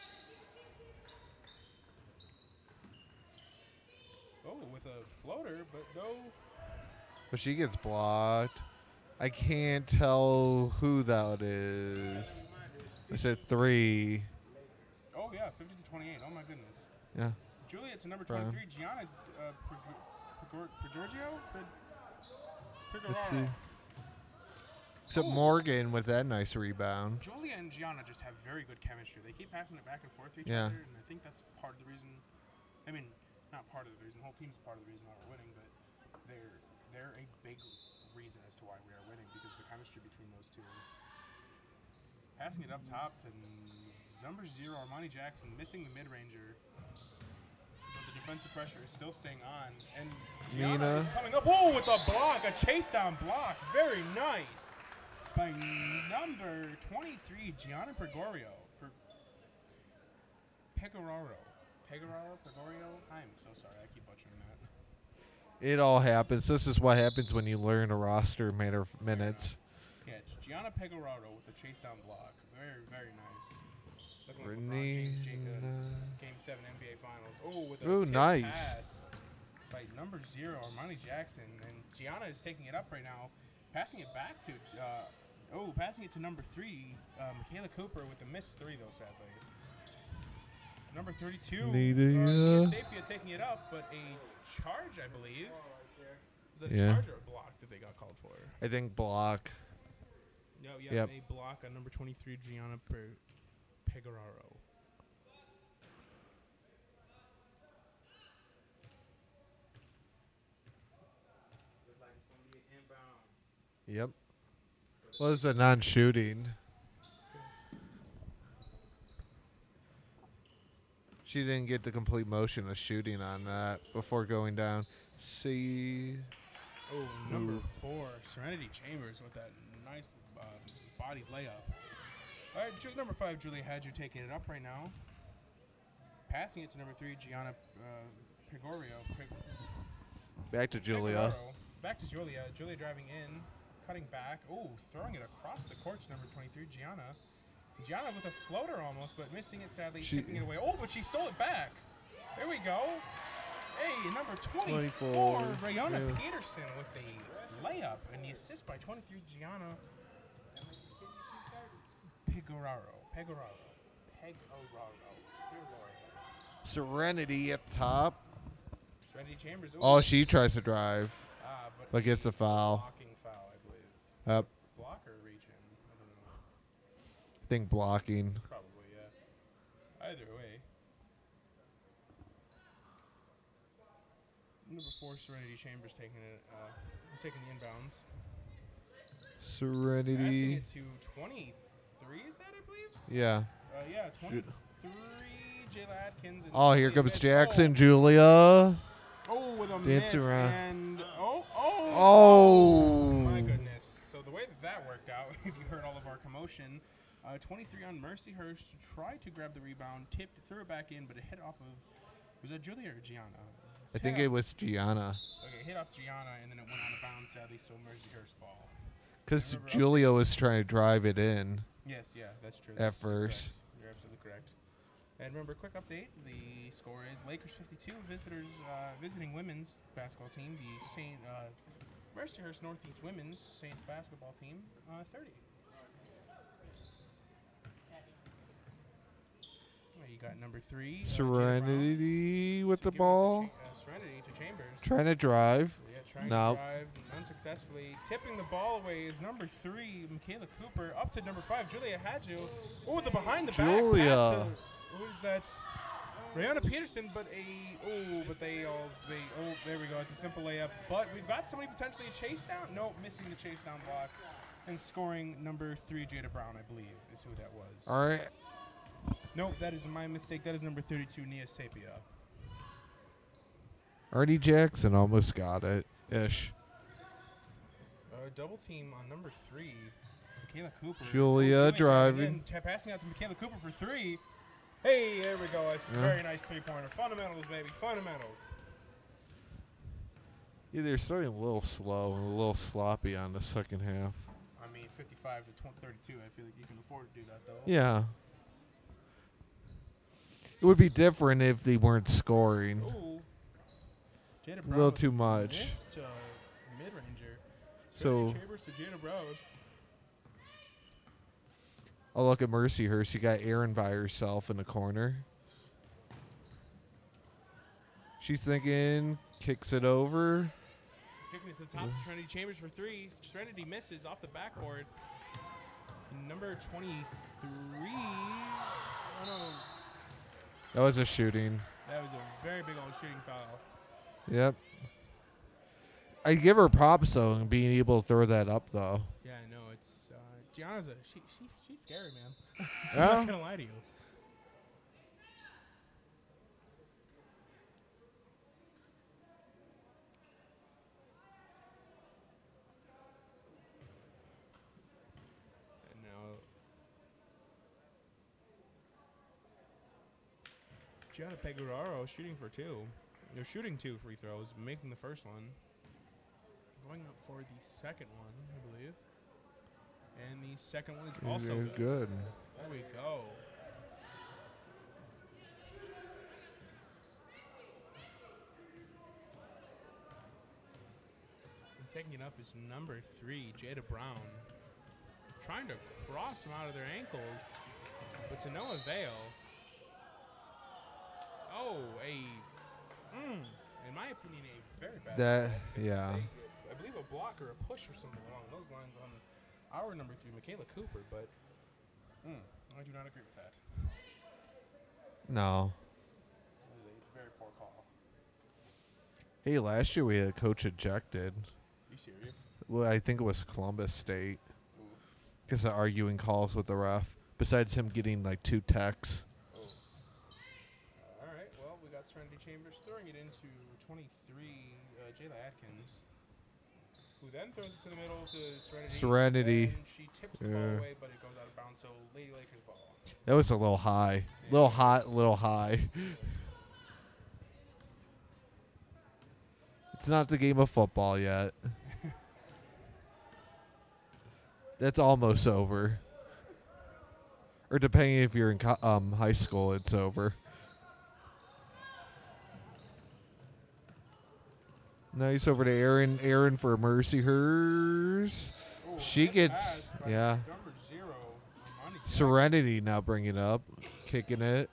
Oh, with a floater, but no. But she gets blocked. I can't tell who that is. I said three. Oh yeah, fifty to twenty-eight. Oh my goodness. Yeah. Julia to number Brown. twenty-three, Gianna uh, Pagorgio? Let's see. Except Morgan with that nice rebound. Julia and Gianna just have very good chemistry. They keep passing it back and forth to each Yeah. other, and I think that's part of the reason. I mean, not part of the reason. The whole team's part of the reason why we're winning, but they're they're a big reason as to why we are winning because the chemistry between those two. Passing it up top to n- number zero, Armani Jackson, missing the mid-ranger. But the defensive pressure is still staying on, and Gianna is Nina. coming up. Oh, with a block, a chase down block, very nice by number twenty-three, Gianna Gregorio. Per- Pegoraro. Pegoraro? Gregorio? I'm so sorry. I keep butchering that. It all happens. This is what happens when you learn a roster matter of minutes. Yeah, it's Gianna Pegoraro with the chase down block. Very, very nice. Looking like LeBron Renee- James Jacob, Game seven N B A Finals. Oh, with a Ooh, tip nice. pass by number zero, Armani Jackson. And Gianna is taking it up right now. Passing it back to, uh, oh, passing it to number three, uh, Michaela Cooper with the missed three, though, sadly. Number thirty-two, Nidia. uh, Sapia taking it up, but a charge, I believe. Was that a Yeah. charge or a block that they got called for? I think block. No, yeah, Yep. a block on number twenty-three, Gianna per- Pegoraro. Yep. What is a non-shooting? She didn't get the complete motion of shooting on that before going down. See. Oh, number Ooh. four, Serenity Chambers with that nice uh, bodied layup. All right, Ju- number five, Julia Hadger taking it up right now. Passing it to number three, Gianna uh, Gregorio. Peg- Back to Julia. Pegoraro. Back to Julia. Julia driving in, cutting back. Oh, throwing it across the court to number twenty-three, Gianna. Gianna with a floater almost, but missing it sadly, She- tipping it away. Oh, but she stole it back. There we go. Hey, number twenty-four, twenty-four, Rayona yeah. Peterson with the layup and the assist by twenty-three, Gianna Pegoraro. Pegoraro. Pegoraro. Pegoraro. Serenity at the top. Serenity Chambers. Ooh. Oh, she tries to drive. Ah, but, but gets a foul. Blocking foul, I believe. Yep. Block or reach in? I don't know. I think blocking. Probably, yeah. Either way. Number four, Serenity Chambers taking it, uh, taking the inbounds. Serenity. Passing it to twenty-three, is that, I believe? Yeah. Uh, yeah, twenty-three, Jayla Atkins. And Oh, here comes missed. Jackson, Oh. Julia. Oh, with a Dancing miss, around. and oh, oh, Oh. my goodness. So the way that that worked out, if you heard all of our commotion, uh, twenty-three on Mercyhurst tried to grab the rebound, tipped, threw it back in, but it hit off of, was that Julia or Gianna? I think it was Gianna. Okay, hit off Gianna, and then it went out of bounds, sadly, so Mercyhurst ball. Because Remember- Julia was trying to drive it in. Yes, yeah, that's true. At That's first. correct. You're absolutely correct. And remember, quick update: the score is Lakers fifty-two, visitors uh, visiting women's basketball team, the Saint uh, Mercyhurst Northeast women's Saint basketball team, uh, thirty. Uh, you got number three, uh, Jada Brown. Serenity with the Give it to ball. Cha- uh, Serenity to Chambers. Trying to drive. Yeah, trying No. to drive unsuccessfully. Tipping the ball away is number three, Michaela Cooper. Up to number five, Julia Hadju. Oh, the behind the Julia. back pass to, who is that? Rayona Peterson, but a oh, but they all they oh there we go. It's a simple layup, but we've got somebody potentially a chase down. Nope, missing the chase down block, and scoring number three, Jada Brown, I believe, is who that was. All right. Nope, that is my mistake. That is number thirty-two, Nia Sapia. Artie Jackson almost got it ish. Uh, double team on number three, Michaela Cooper. Julia Oh, driving. again, ta- passing out to Michaela Cooper for three. Hey, there we go. It's a Yeah. very nice three-pointer. Fundamentals, baby. Fundamentals. Yeah, they're starting a little slow and a little sloppy on the second half. I mean, fifty-five to thirty-two. I feel like you can afford to do that, though. Yeah. It would be different if they weren't scoring. Ooh. Jada A Brown little with too much. Missed, uh, mid-ranger. So- Serenity Chambers to Jada Brown. Oh, look at Mercyhurst. You got Erin by herself in the corner. She's thinking, kicks it over. Kicking it to the top to Serenity Chambers for three. Serenity misses off the backboard. Number twenty-three. Oh, no. That was a shooting. That was a very big old shooting foul. Yep. I give her props, though, in being able to throw that up, though. Yeah, I know. It's uh, Gianna's a she, she's she's scary, man. I'm Yeah? not gonna lie to you. And now Gianna Pegoraro shooting for two. They're shooting two free throws, making the first one. Going up for the second one, I believe. And the second one is also Very good. good. There we go. And taking it up is number three, Jada Brown. Trying to cross them out of their ankles, but to no avail. Oh, a, mm, in my opinion, a very bad That- foul because yeah. they- I believe a block or a push or something along those lines on our number three, Michaela Cooper, but mm, I do not agree with that. No. It was a very poor call. Hey, last year we had a coach ejected. You serious? Well, I think it was Columbus State. Because of arguing calls with the ref. Besides him getting like two techs. Oh. Uh, all right. Well, we got Serenity Chambers throwing it into twenty-three, uh, Jayla Atkins, who then throws it to the middle to Serenity. Serenity. And she tips the ball Yeah. away, but it goes out of bounds. So Lady Lakers ball. That was a little high. A little hot, a little high. It's not the game of football yet. That's almost over. Or depending if you're in co- um, high school, it's over. Nice over to Aaron. Aaron for Mercyhurst. She gets, yeah. Serenity now bringing up. Kicking it.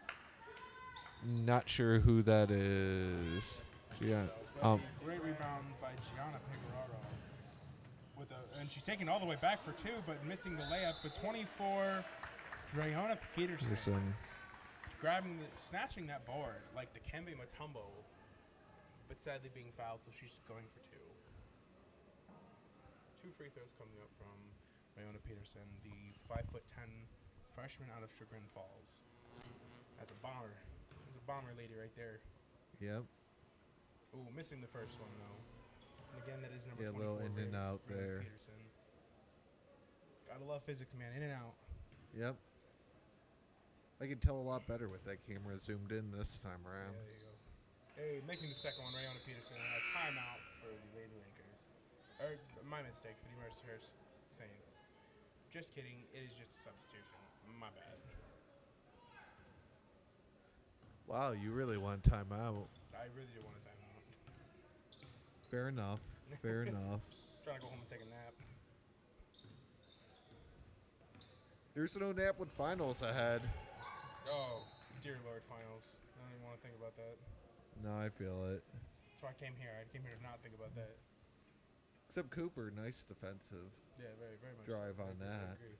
Not sure who that is. Yeah. Um, Great rebound by Gianna Pecoraro. With a, and she's taking all the way back for two, but missing the layup. But twenty-four, Drayona Peterson. Peterson. Grabbing, the, snatching that board like the Kembe Mutombo, but sadly being fouled, so she's going for two. Two free throws coming up from Drayona Peterson, the five foot ten freshman out of Chagrin Falls. That's a bomber. There's a bomber lady right there. Yep. Ooh, missing the first one though. And again, that is number yeah, a twenty-four. little in and out there. Peterson. Gotta love physics, man. In and out. Yep. I can tell a lot better with that camera zoomed in this time around. Yeah, there you go. Hey, making the second one, Rayona Peterson. A timeout for the Lady Lakers. Or my mistake for the Mercyhurst Saints. Just kidding. It is just a substitution. My bad. Wow, you really want timeout. I really do want a timeout. Fair enough. Fair enough. Trying to go home and take a nap. There's no nap with finals ahead. Oh, dear Lord, finals. I don't even want to think about that. No, I feel it. That's why I came here. I came here to not think about that. Except Cooper, nice defensive. Yeah, very, very much. Drive so. on I that. agree.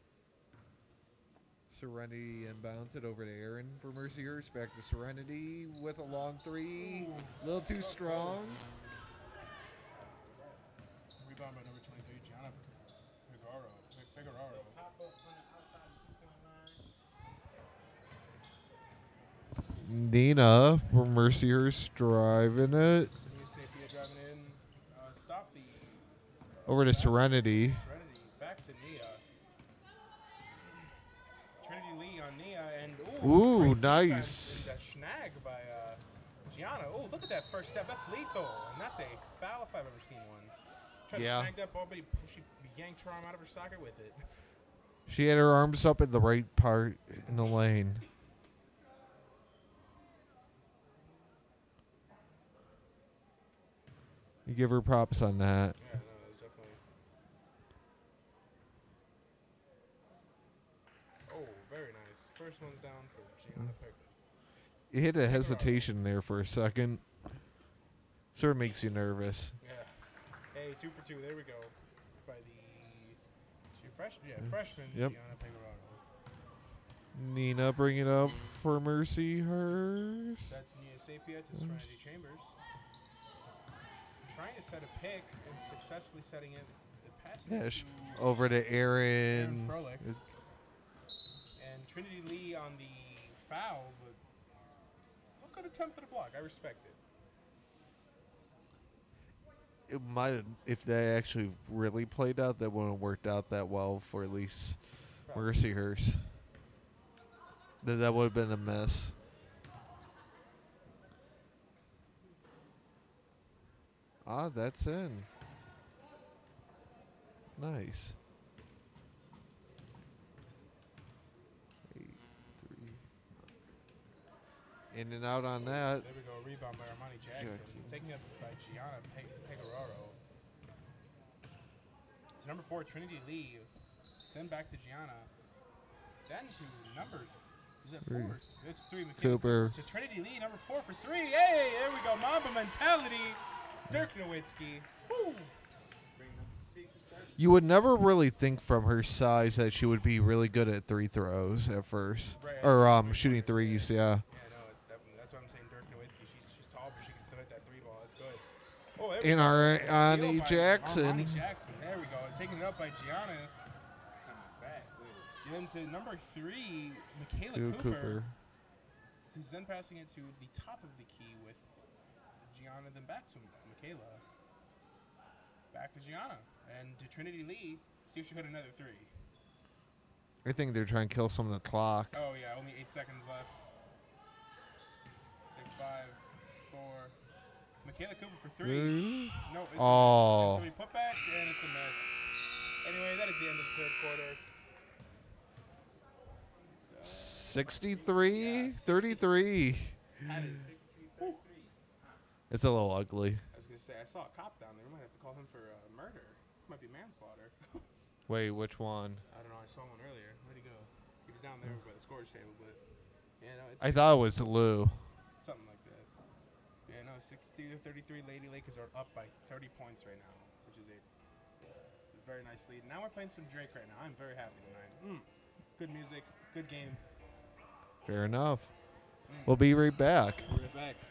Serenity inbounds it over to Aaron for Mercyhurst. Back to Serenity with a long three. A little too strong. Rebound by number twenty-three, Gianna Figueroa. Figueroa. Nina for Mercyhurst driving it. Sapia driving in. Uh, stop the. Over to Serenity. Serenity. Back to Nia. Trinity Lee on Nia. And Ooh, ooh, nice. That snag by uh, Gianna. Oh, look at that first step. That's lethal. And that's a foul if I've ever seen one. Tried Yeah. to snag that ball, but he, she yanked her arm out of her socket with it. She had her arms up in the right part in the lane. You give her props on that. Yeah, no, it was definitely. Oh, very nice. First one's down for Gianna Peck. You hit a hesitation there for a second. Sort of makes you nervous. Yeah. Hey, two for two. There we go. By the two fresh, yeah, freshman Yep. Gianna Pecoraro. Nina bring it up for Mercyhurst. That's Nia Sapia to Serenity Chambers. Trying to set a pick and successfully setting it. The pass Yeah, to sh- over to Aaron Aaron. Froelich. And Trinity Lee on the foul, but what good attempt at a block. I respect it. It might have, if they actually really played out, that wouldn't have worked out that well for at least Mercyhurst. That that would have been a mess. Ah, that's in. Nice. Eight, three. In and out on that. There we go. Rebound by Armani Jackson. Jackson. Taking up by Gianna Pe- Pecoraro. To number four, Trinity Lee. Then back to Gianna. Then to number, is it Three. four? It's three. Michaela Cooper. To Trinity Lee, number four for three. Hey, there we go. Mamba mentality. Dirk Nowitzki. Woo. You would never really think from her size that she would be really good at three throws at first. Right, Or um, shooting threes, yeah. Yeah, no, it's definitely. That's why I'm saying Dirk Nowitzki. She's, she's tall, but she can still hit that three ball. It's good. Oh, there we In go. our Steal Arnie by Jackson. Armani Jackson. There we go. Taking it up by Gianna. Back. Then to number three, Michaela Two Cooper. Cooper. Who's then passing it to the top of the key with Gianna, then back to Michaela. Back to Gianna. And to Trinity Lee. See if she hit another three. I think they're trying to kill some of the clock. Oh, yeah. Only eight seconds left. Six, five, four. Michaela Cooper for three. Three. No, it's Oh. a miss. So we put back, and it's a miss. Anyway, that is the end of the third quarter. sixty-three, thirty-three. That is. It's a little ugly. I was going to just say, I saw a cop down there. We might have to call him for uh, murder. Might be manslaughter. Wait, which one? I don't know. I saw one earlier. Where'd he go? He was down there by the scores table, but yeah, no. It's I thought it was Lou. something like that. Yeah, no. sixty-two to thirty-three. Lady Lakers are up by thirty points right now, which is a very nice lead. Now we're playing some Drake right now. I'm very happy tonight. Mm. Good music. Good game. Fair enough. Mm. We'll be right back. We'll be right back.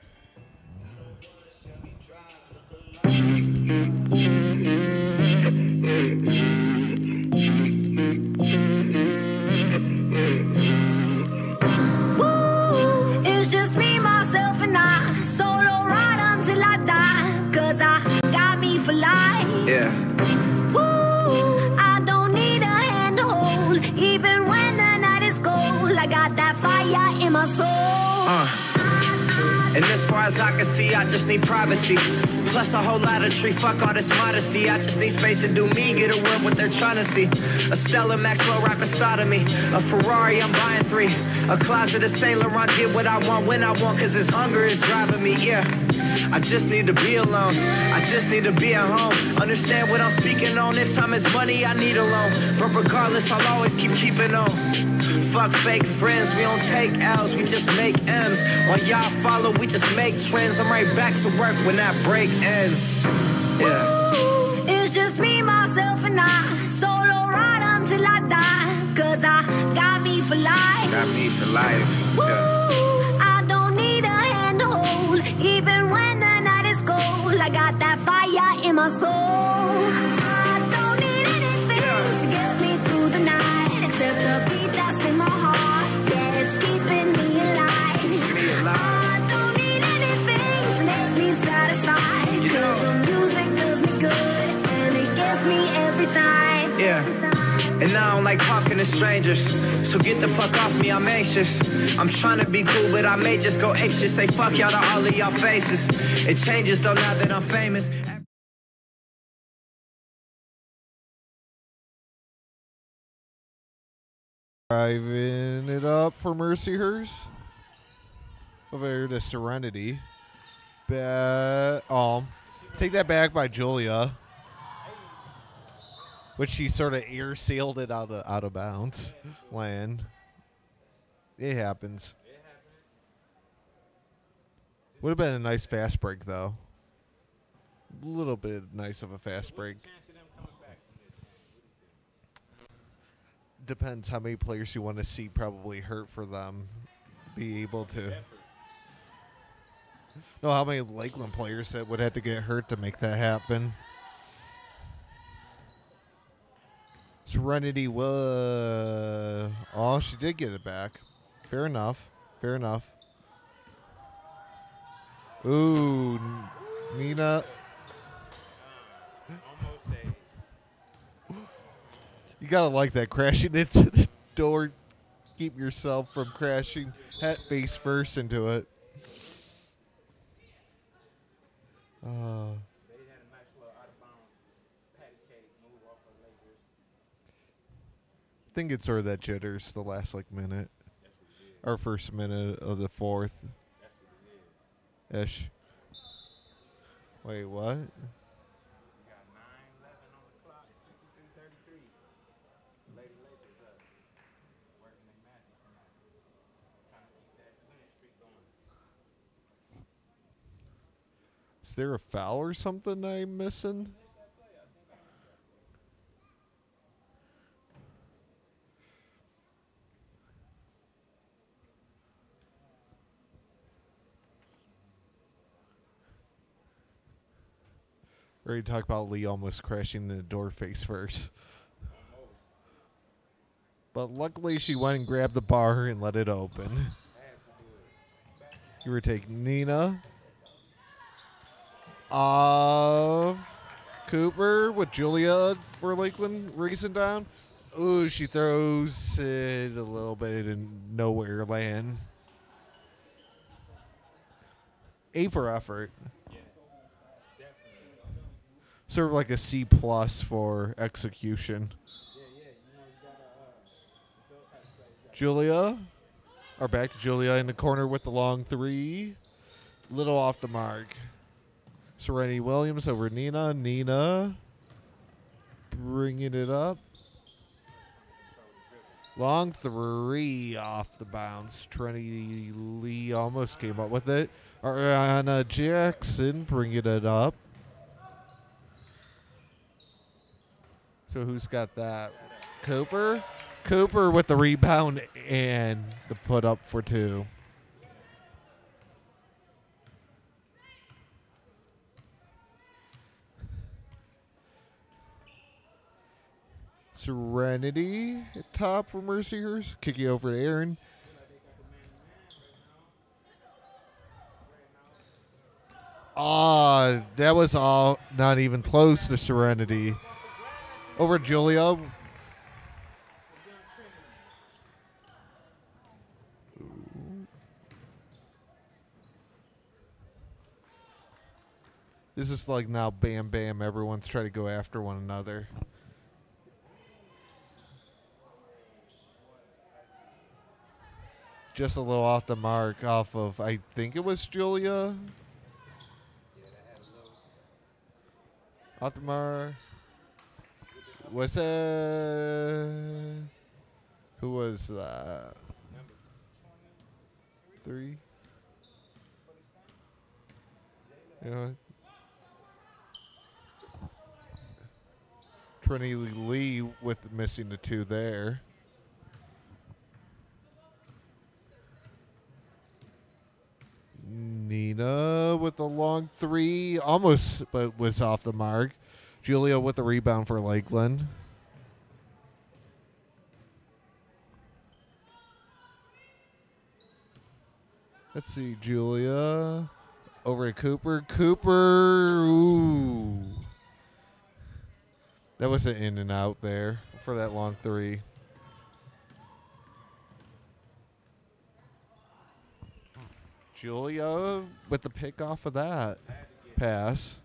Woo, it's just me, myself, and I. Solo ride until I die. Cause I got me for life. Yeah. Woo, I don't need a hand to hold. Even when the night is cold, I got that fire in my soul. Uh. And as far as I can see, I just need privacy. Plus a whole lot of tree, fuck all this modesty. I just need space to do me, get away what they're trying to see. A Stella Maxwell right beside of me. A Ferrari, I'm buying three. A closet of Saint Laurent, get what I want when I want, cause this hunger is driving me, yeah. I just need to be alone. I just need to be at home. Understand what I'm speaking on. If time is money, I need a loan. But regardless, I'll always keep keeping on. Fuck fake friends, we don't take L's, we just make M's. While y'all follow, we just make trends. I'm right back to work when that break ends. Yeah. Woo, it's just me, myself, and I. Solo ride until I die. Cause I got me for life. Got me for life. Woo, Yeah. I don't need a hand to hold. Even when the night is cold, I got that fire in my soul. I don't need anything to get me through the night, except the beat that's in my heart. Yeah, it's keeping me alive. I don't need anything to make me satisfied. Cause the music does me good, and it gets me every time. Yeah. And I don't like talking to strangers, so get the fuck off me, I'm anxious. I'm trying to be cool, but I may just go apeshit. Say fuck y'all to all of y'all faces. It changes though now that I'm famous. Driving it up for Mercyhurst. Over here to Serenity. Ba- oh, take that back by Julia. Which she sort of air sailed it out of out of bounds land. It happens. Would have been a nice fast break though. A little bit nice of a fast break. Depends how many players you want to see probably hurt for them. Be able to. No, how many Lakeland players that would have to get hurt to make that happen. Serenity was. Oh, she did get it back. Fair enough. Fair enough. Ooh, Nina. You gotta like that, crashing into the door. Keep yourself from crashing head face first into it. Uh, I think it's sort of that jitters the last like minute, or first minute of the fourth. Ish. Wait, what? Is there a foul or something I'm missing? Ready to talk about Lee almost crashing in the door face first. But luckily she went and grabbed the bar and let it open. You were taking Nina. Of Cooper with Julia for Lakeland racing down. Ooh, she throws it a little bit in nowhere land. A for effort. Sort of like a C plus for execution. Julia. Or back to Julia in the corner with the long three. Little off the mark. Serenity Williams over Nina. Nina bringing it up. Long three off the bounce. Trinity Lee almost came up with it. Ariana Jackson bringing it up. So who's got that? Cooper? Cooper with the rebound and the put up for two. Serenity at top for Mercyhurst. Kick you over to Aaron. Ah, that was all not even close to Serenity. Over Julia. This is like now bam bam. Everyone's trying to go after one another. Just a little off the mark off of, I think it was Julia. Off the mark. Was it? Who was that? Three? You know what? Trinity Lee with missing the two there. Nina with the long three, almost, but was off the mark. Julia with the rebound for Lakeland. Let's see, Julia over to Cooper. Cooper, ooh. That was an in and out there for that long three. Julia with the pick off of that pass.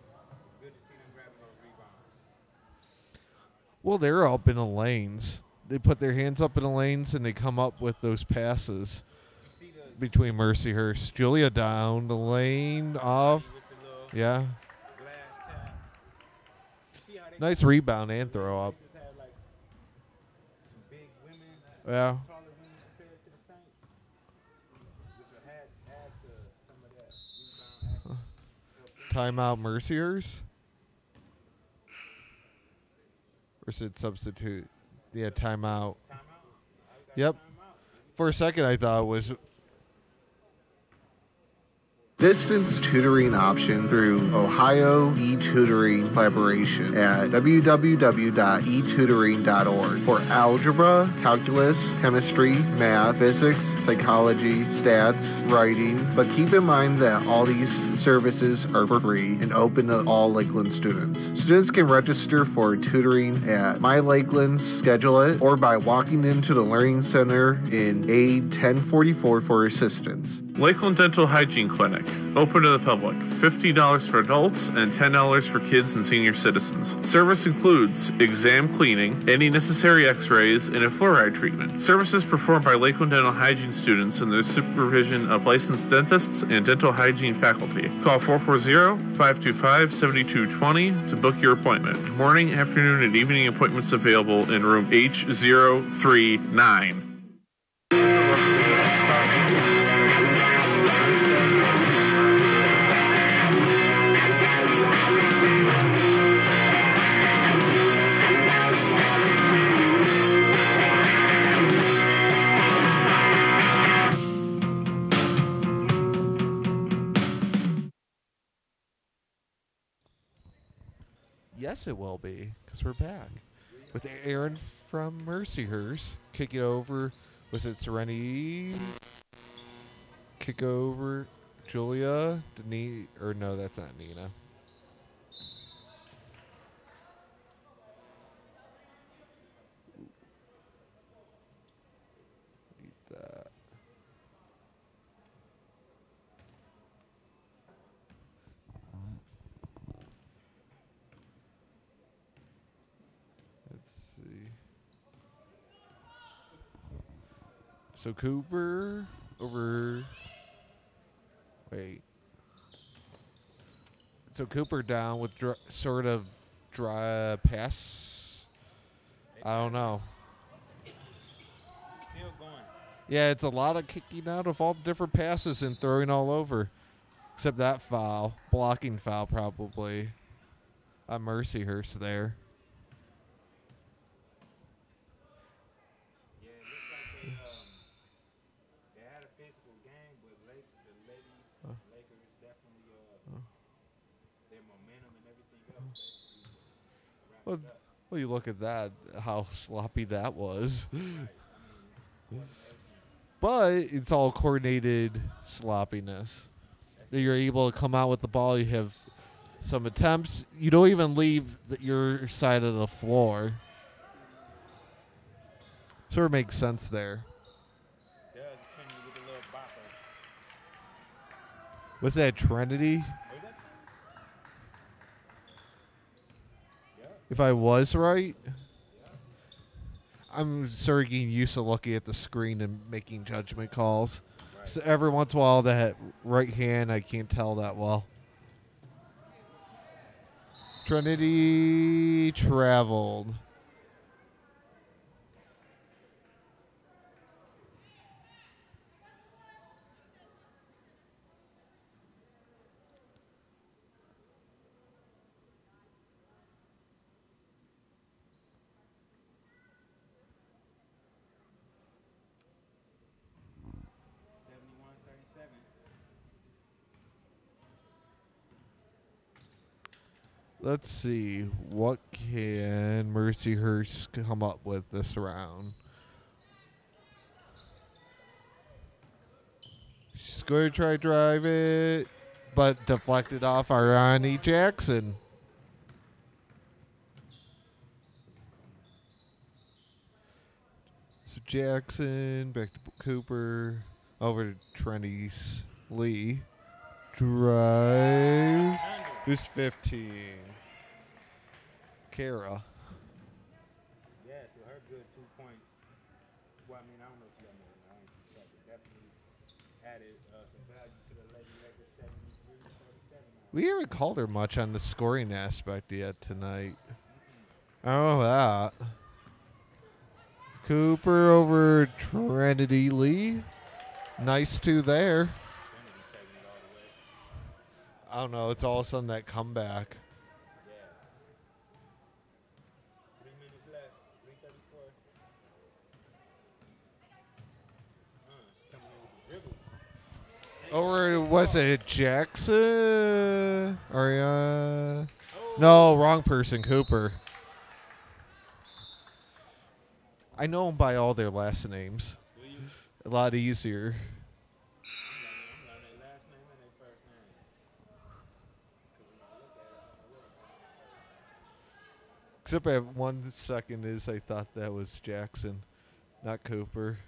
Well, they're up in the lanes. They put their hands up in the lanes and they come up with those passes between Mercyhurst. Julia down the lane off. Yeah. Nice rebound and throw up. Yeah. Timeout Mercyhurst? Or should substitute? Yeah, timeout. Yep. For a second, I thought it was... Distance tutoring option through Ohio e-tutoring collaboration at w w w dot e tutoring dot org for algebra, calculus, chemistry, math, physics, psychology, stats, writing. But keep in mind that all these services are for free and open to all Lakeland students. Students can register for tutoring at My Lakeland, schedule it, or by walking into the Learning Center in A ten forty-four for assistance. Lakeland Dental Hygiene Clinic, open to the public, fifty dollars for adults and ten dollars for kids and senior citizens. Service includes exam cleaning, any necessary x-rays, and a fluoride treatment. Services performed by Lakeland Dental Hygiene students and the supervision of licensed dentists and dental hygiene faculty. Call four four zero, five two five, seven two two zero to book your appointment. Morning, afternoon, and evening appointments available in room H zero three nine. Yes, it will be, because we're back. With Aaron from Mercyhurst. Kick it over. Was it Serenity? Kick over. Julia? Denise? Or no, that's not Nina. Need that. So Cooper over, wait, So Cooper down with dr- sort of dry pass. I don't know. Still going. Yeah, it's a lot of kicking out of all different passes and throwing all over. Except that foul. Blocking foul, probably. On Mercyhurst there. Yeah, it looks like they, um, they had a physical game, but Lake, the lady, Huh. Lakers definitely, uh, Huh. their momentum and everything else. basically Well, wrapped up. well, you look at that, how sloppy that was. But it's all coordinated sloppiness. You're able to come out with the ball. You have some attempts. You don't even leave the, your side of the floor. Sort of makes sense there. Does Trinity with a little bopper. Was that Trinity? Was that? Yeah. If I was right. I'm sort of getting used to looking at the screen and making judgment calls. Right. So every once in a while, that right hand, I can't tell that well. Trinity traveled. seventy-one thirty-seven. Let's see. What can Mercyhurst come up with this round? She's going to try to drive it, but deflected off Arani Jackson. So Jackson, back to Cooper, over to Trinity's Lee. Drive. Who's fifteen? Kara. Yeah, so her good two points. Well, I mean, I don't know if she got more than nine, but definitely added uh, some value to the Lady Lakers seventy-three forty-seven. We haven't called her much on the scoring aspect yet tonight. I don't know that. Cooper over Trinity Lee. Nice two there. I don't know. It's all of a sudden that comeback. Three minutes left. three thirty-four. Uh, she's coming in with the dribbles. Over, was it Jackson? Or, uh, no, wrong person, Cooper. I know them by all their last names. A lot easier. Except at one second is I thought that was Jackson, not Cooper.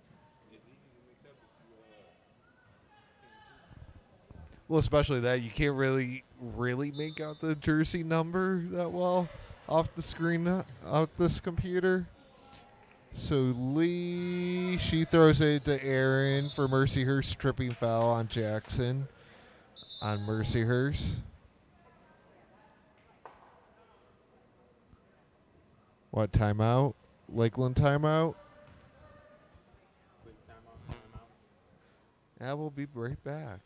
Well, especially that you can't really, really make out the jersey number that well off the screen, uh, off this computer. So Lee, she throws it to Aaron for Mercyhurst, tripping foul on Jackson on Mercyhurst. What, timeout? Lakeland timeout? Quick timeout, timeout. Yeah, we'll be right back.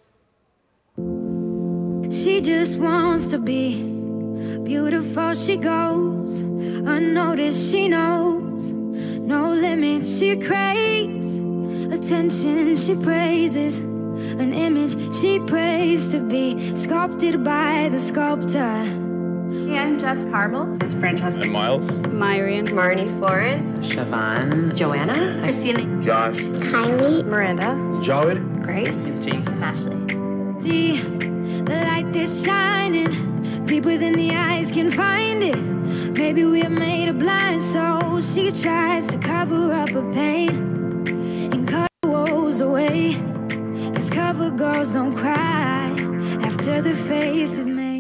She just wants to be beautiful. She goes unnoticed. She knows no limits. She craves attention. She praises an image she prays to be sculpted by the sculptor. Hey, I'm Jess Carmel. It's Francesca. And Miles. Myrian. Marnie Florence. Siobhan. Joanna. Christina. Josh. Kylie. Miranda. It's Jawed. Grace. It's Jinx. Ashley. See the light that's shining deeper than the eyes can find it. Maybe we're made of blind souls. She tries to cover up her pain and cut her woes away. 'Cause cover girls don't cry after their face is made.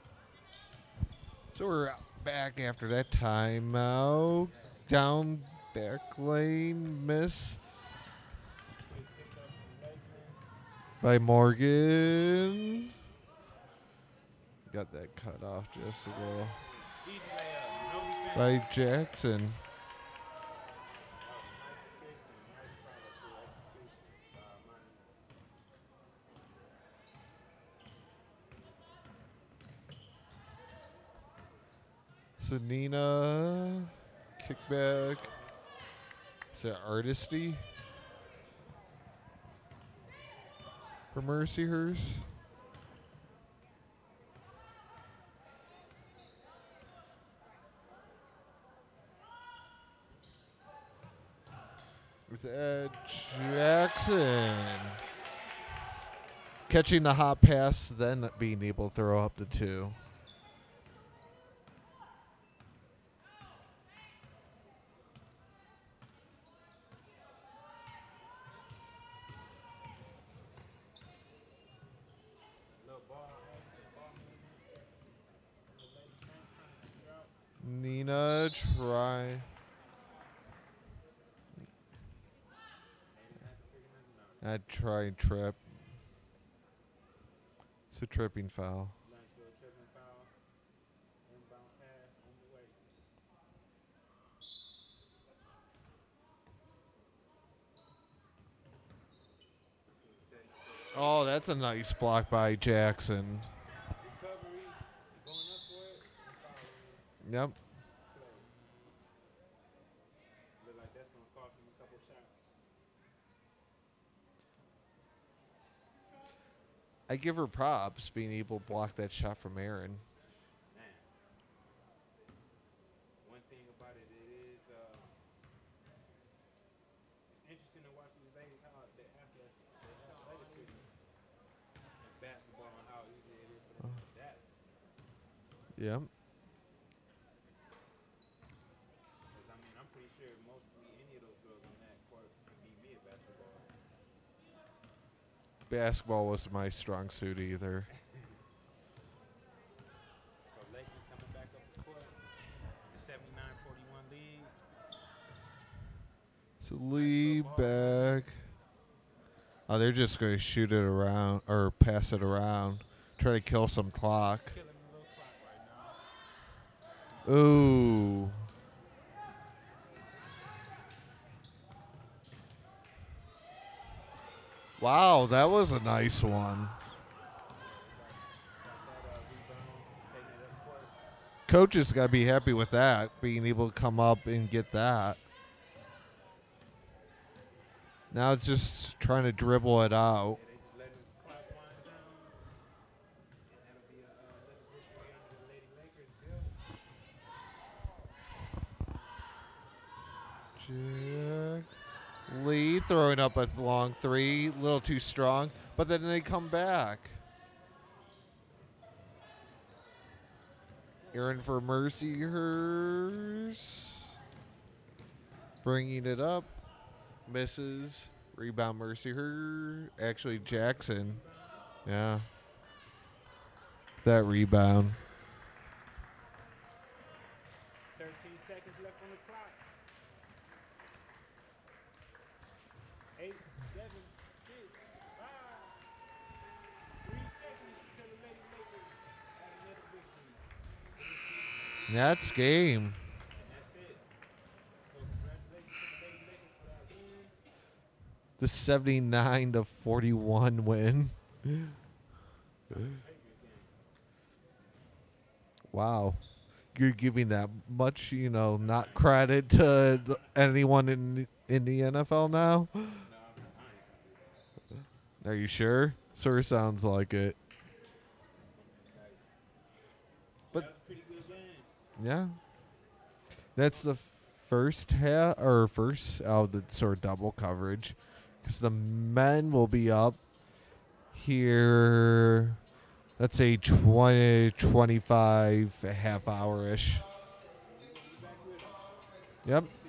So we're back after that timeout. Down back lane miss by Morgan. Got that cut off just a little by Jackson. So Nina, kickback. Is that Artisty for Mercyhurst? With Ed Jackson catching the hot pass, then being able to throw up the two. Nina try. I'd try and trip. It's a tripping foul. Oh, that's a nice block by Jackson. Yep. I give her props being able to block that shot from Aaron. One thing about it, it is uh, it's interesting to watch these ladies how they athleticism in basketball and how easy it is for them to adapt. Yep. Because I mean, I'm pretty sure mostly any of those girls on that court can beat me at basketball. Basketball wasn't my strong suit either. So Lakeland coming back up the court, the seventy-nine forty-one lead. So lead back. Oh, they're just going to shoot it around or pass it around. Try to kill some clock. Ooh. Wow, that was a nice one. Coaches got to be happy with that, being able to come up and get that. Now it's just trying to dribble it out. Jack Lee throwing up a long three, a little too strong, but then they come back. Aaron for Mercyhurst. Bringing it up. Misses. Rebound Mercyhurst. Actually, Jackson. Yeah. That rebound. thirteen seconds left on the clock. Eight, seven, six, five. Three seconds until the Lady Lakers have another victory. That's game. And that's it. So congratulations to the Lady Lakers for that win. The seventy-nine to forty-one win. Wow. You're giving that much, you know, not credit to th- anyone in in the N F L now? Are you sure? Sort of sounds like it. But yeah. That's the first half or first out of the sort of double coverage. Because the men will be up here, let's say twenty, twenty-five, a half hour-ish. Yep.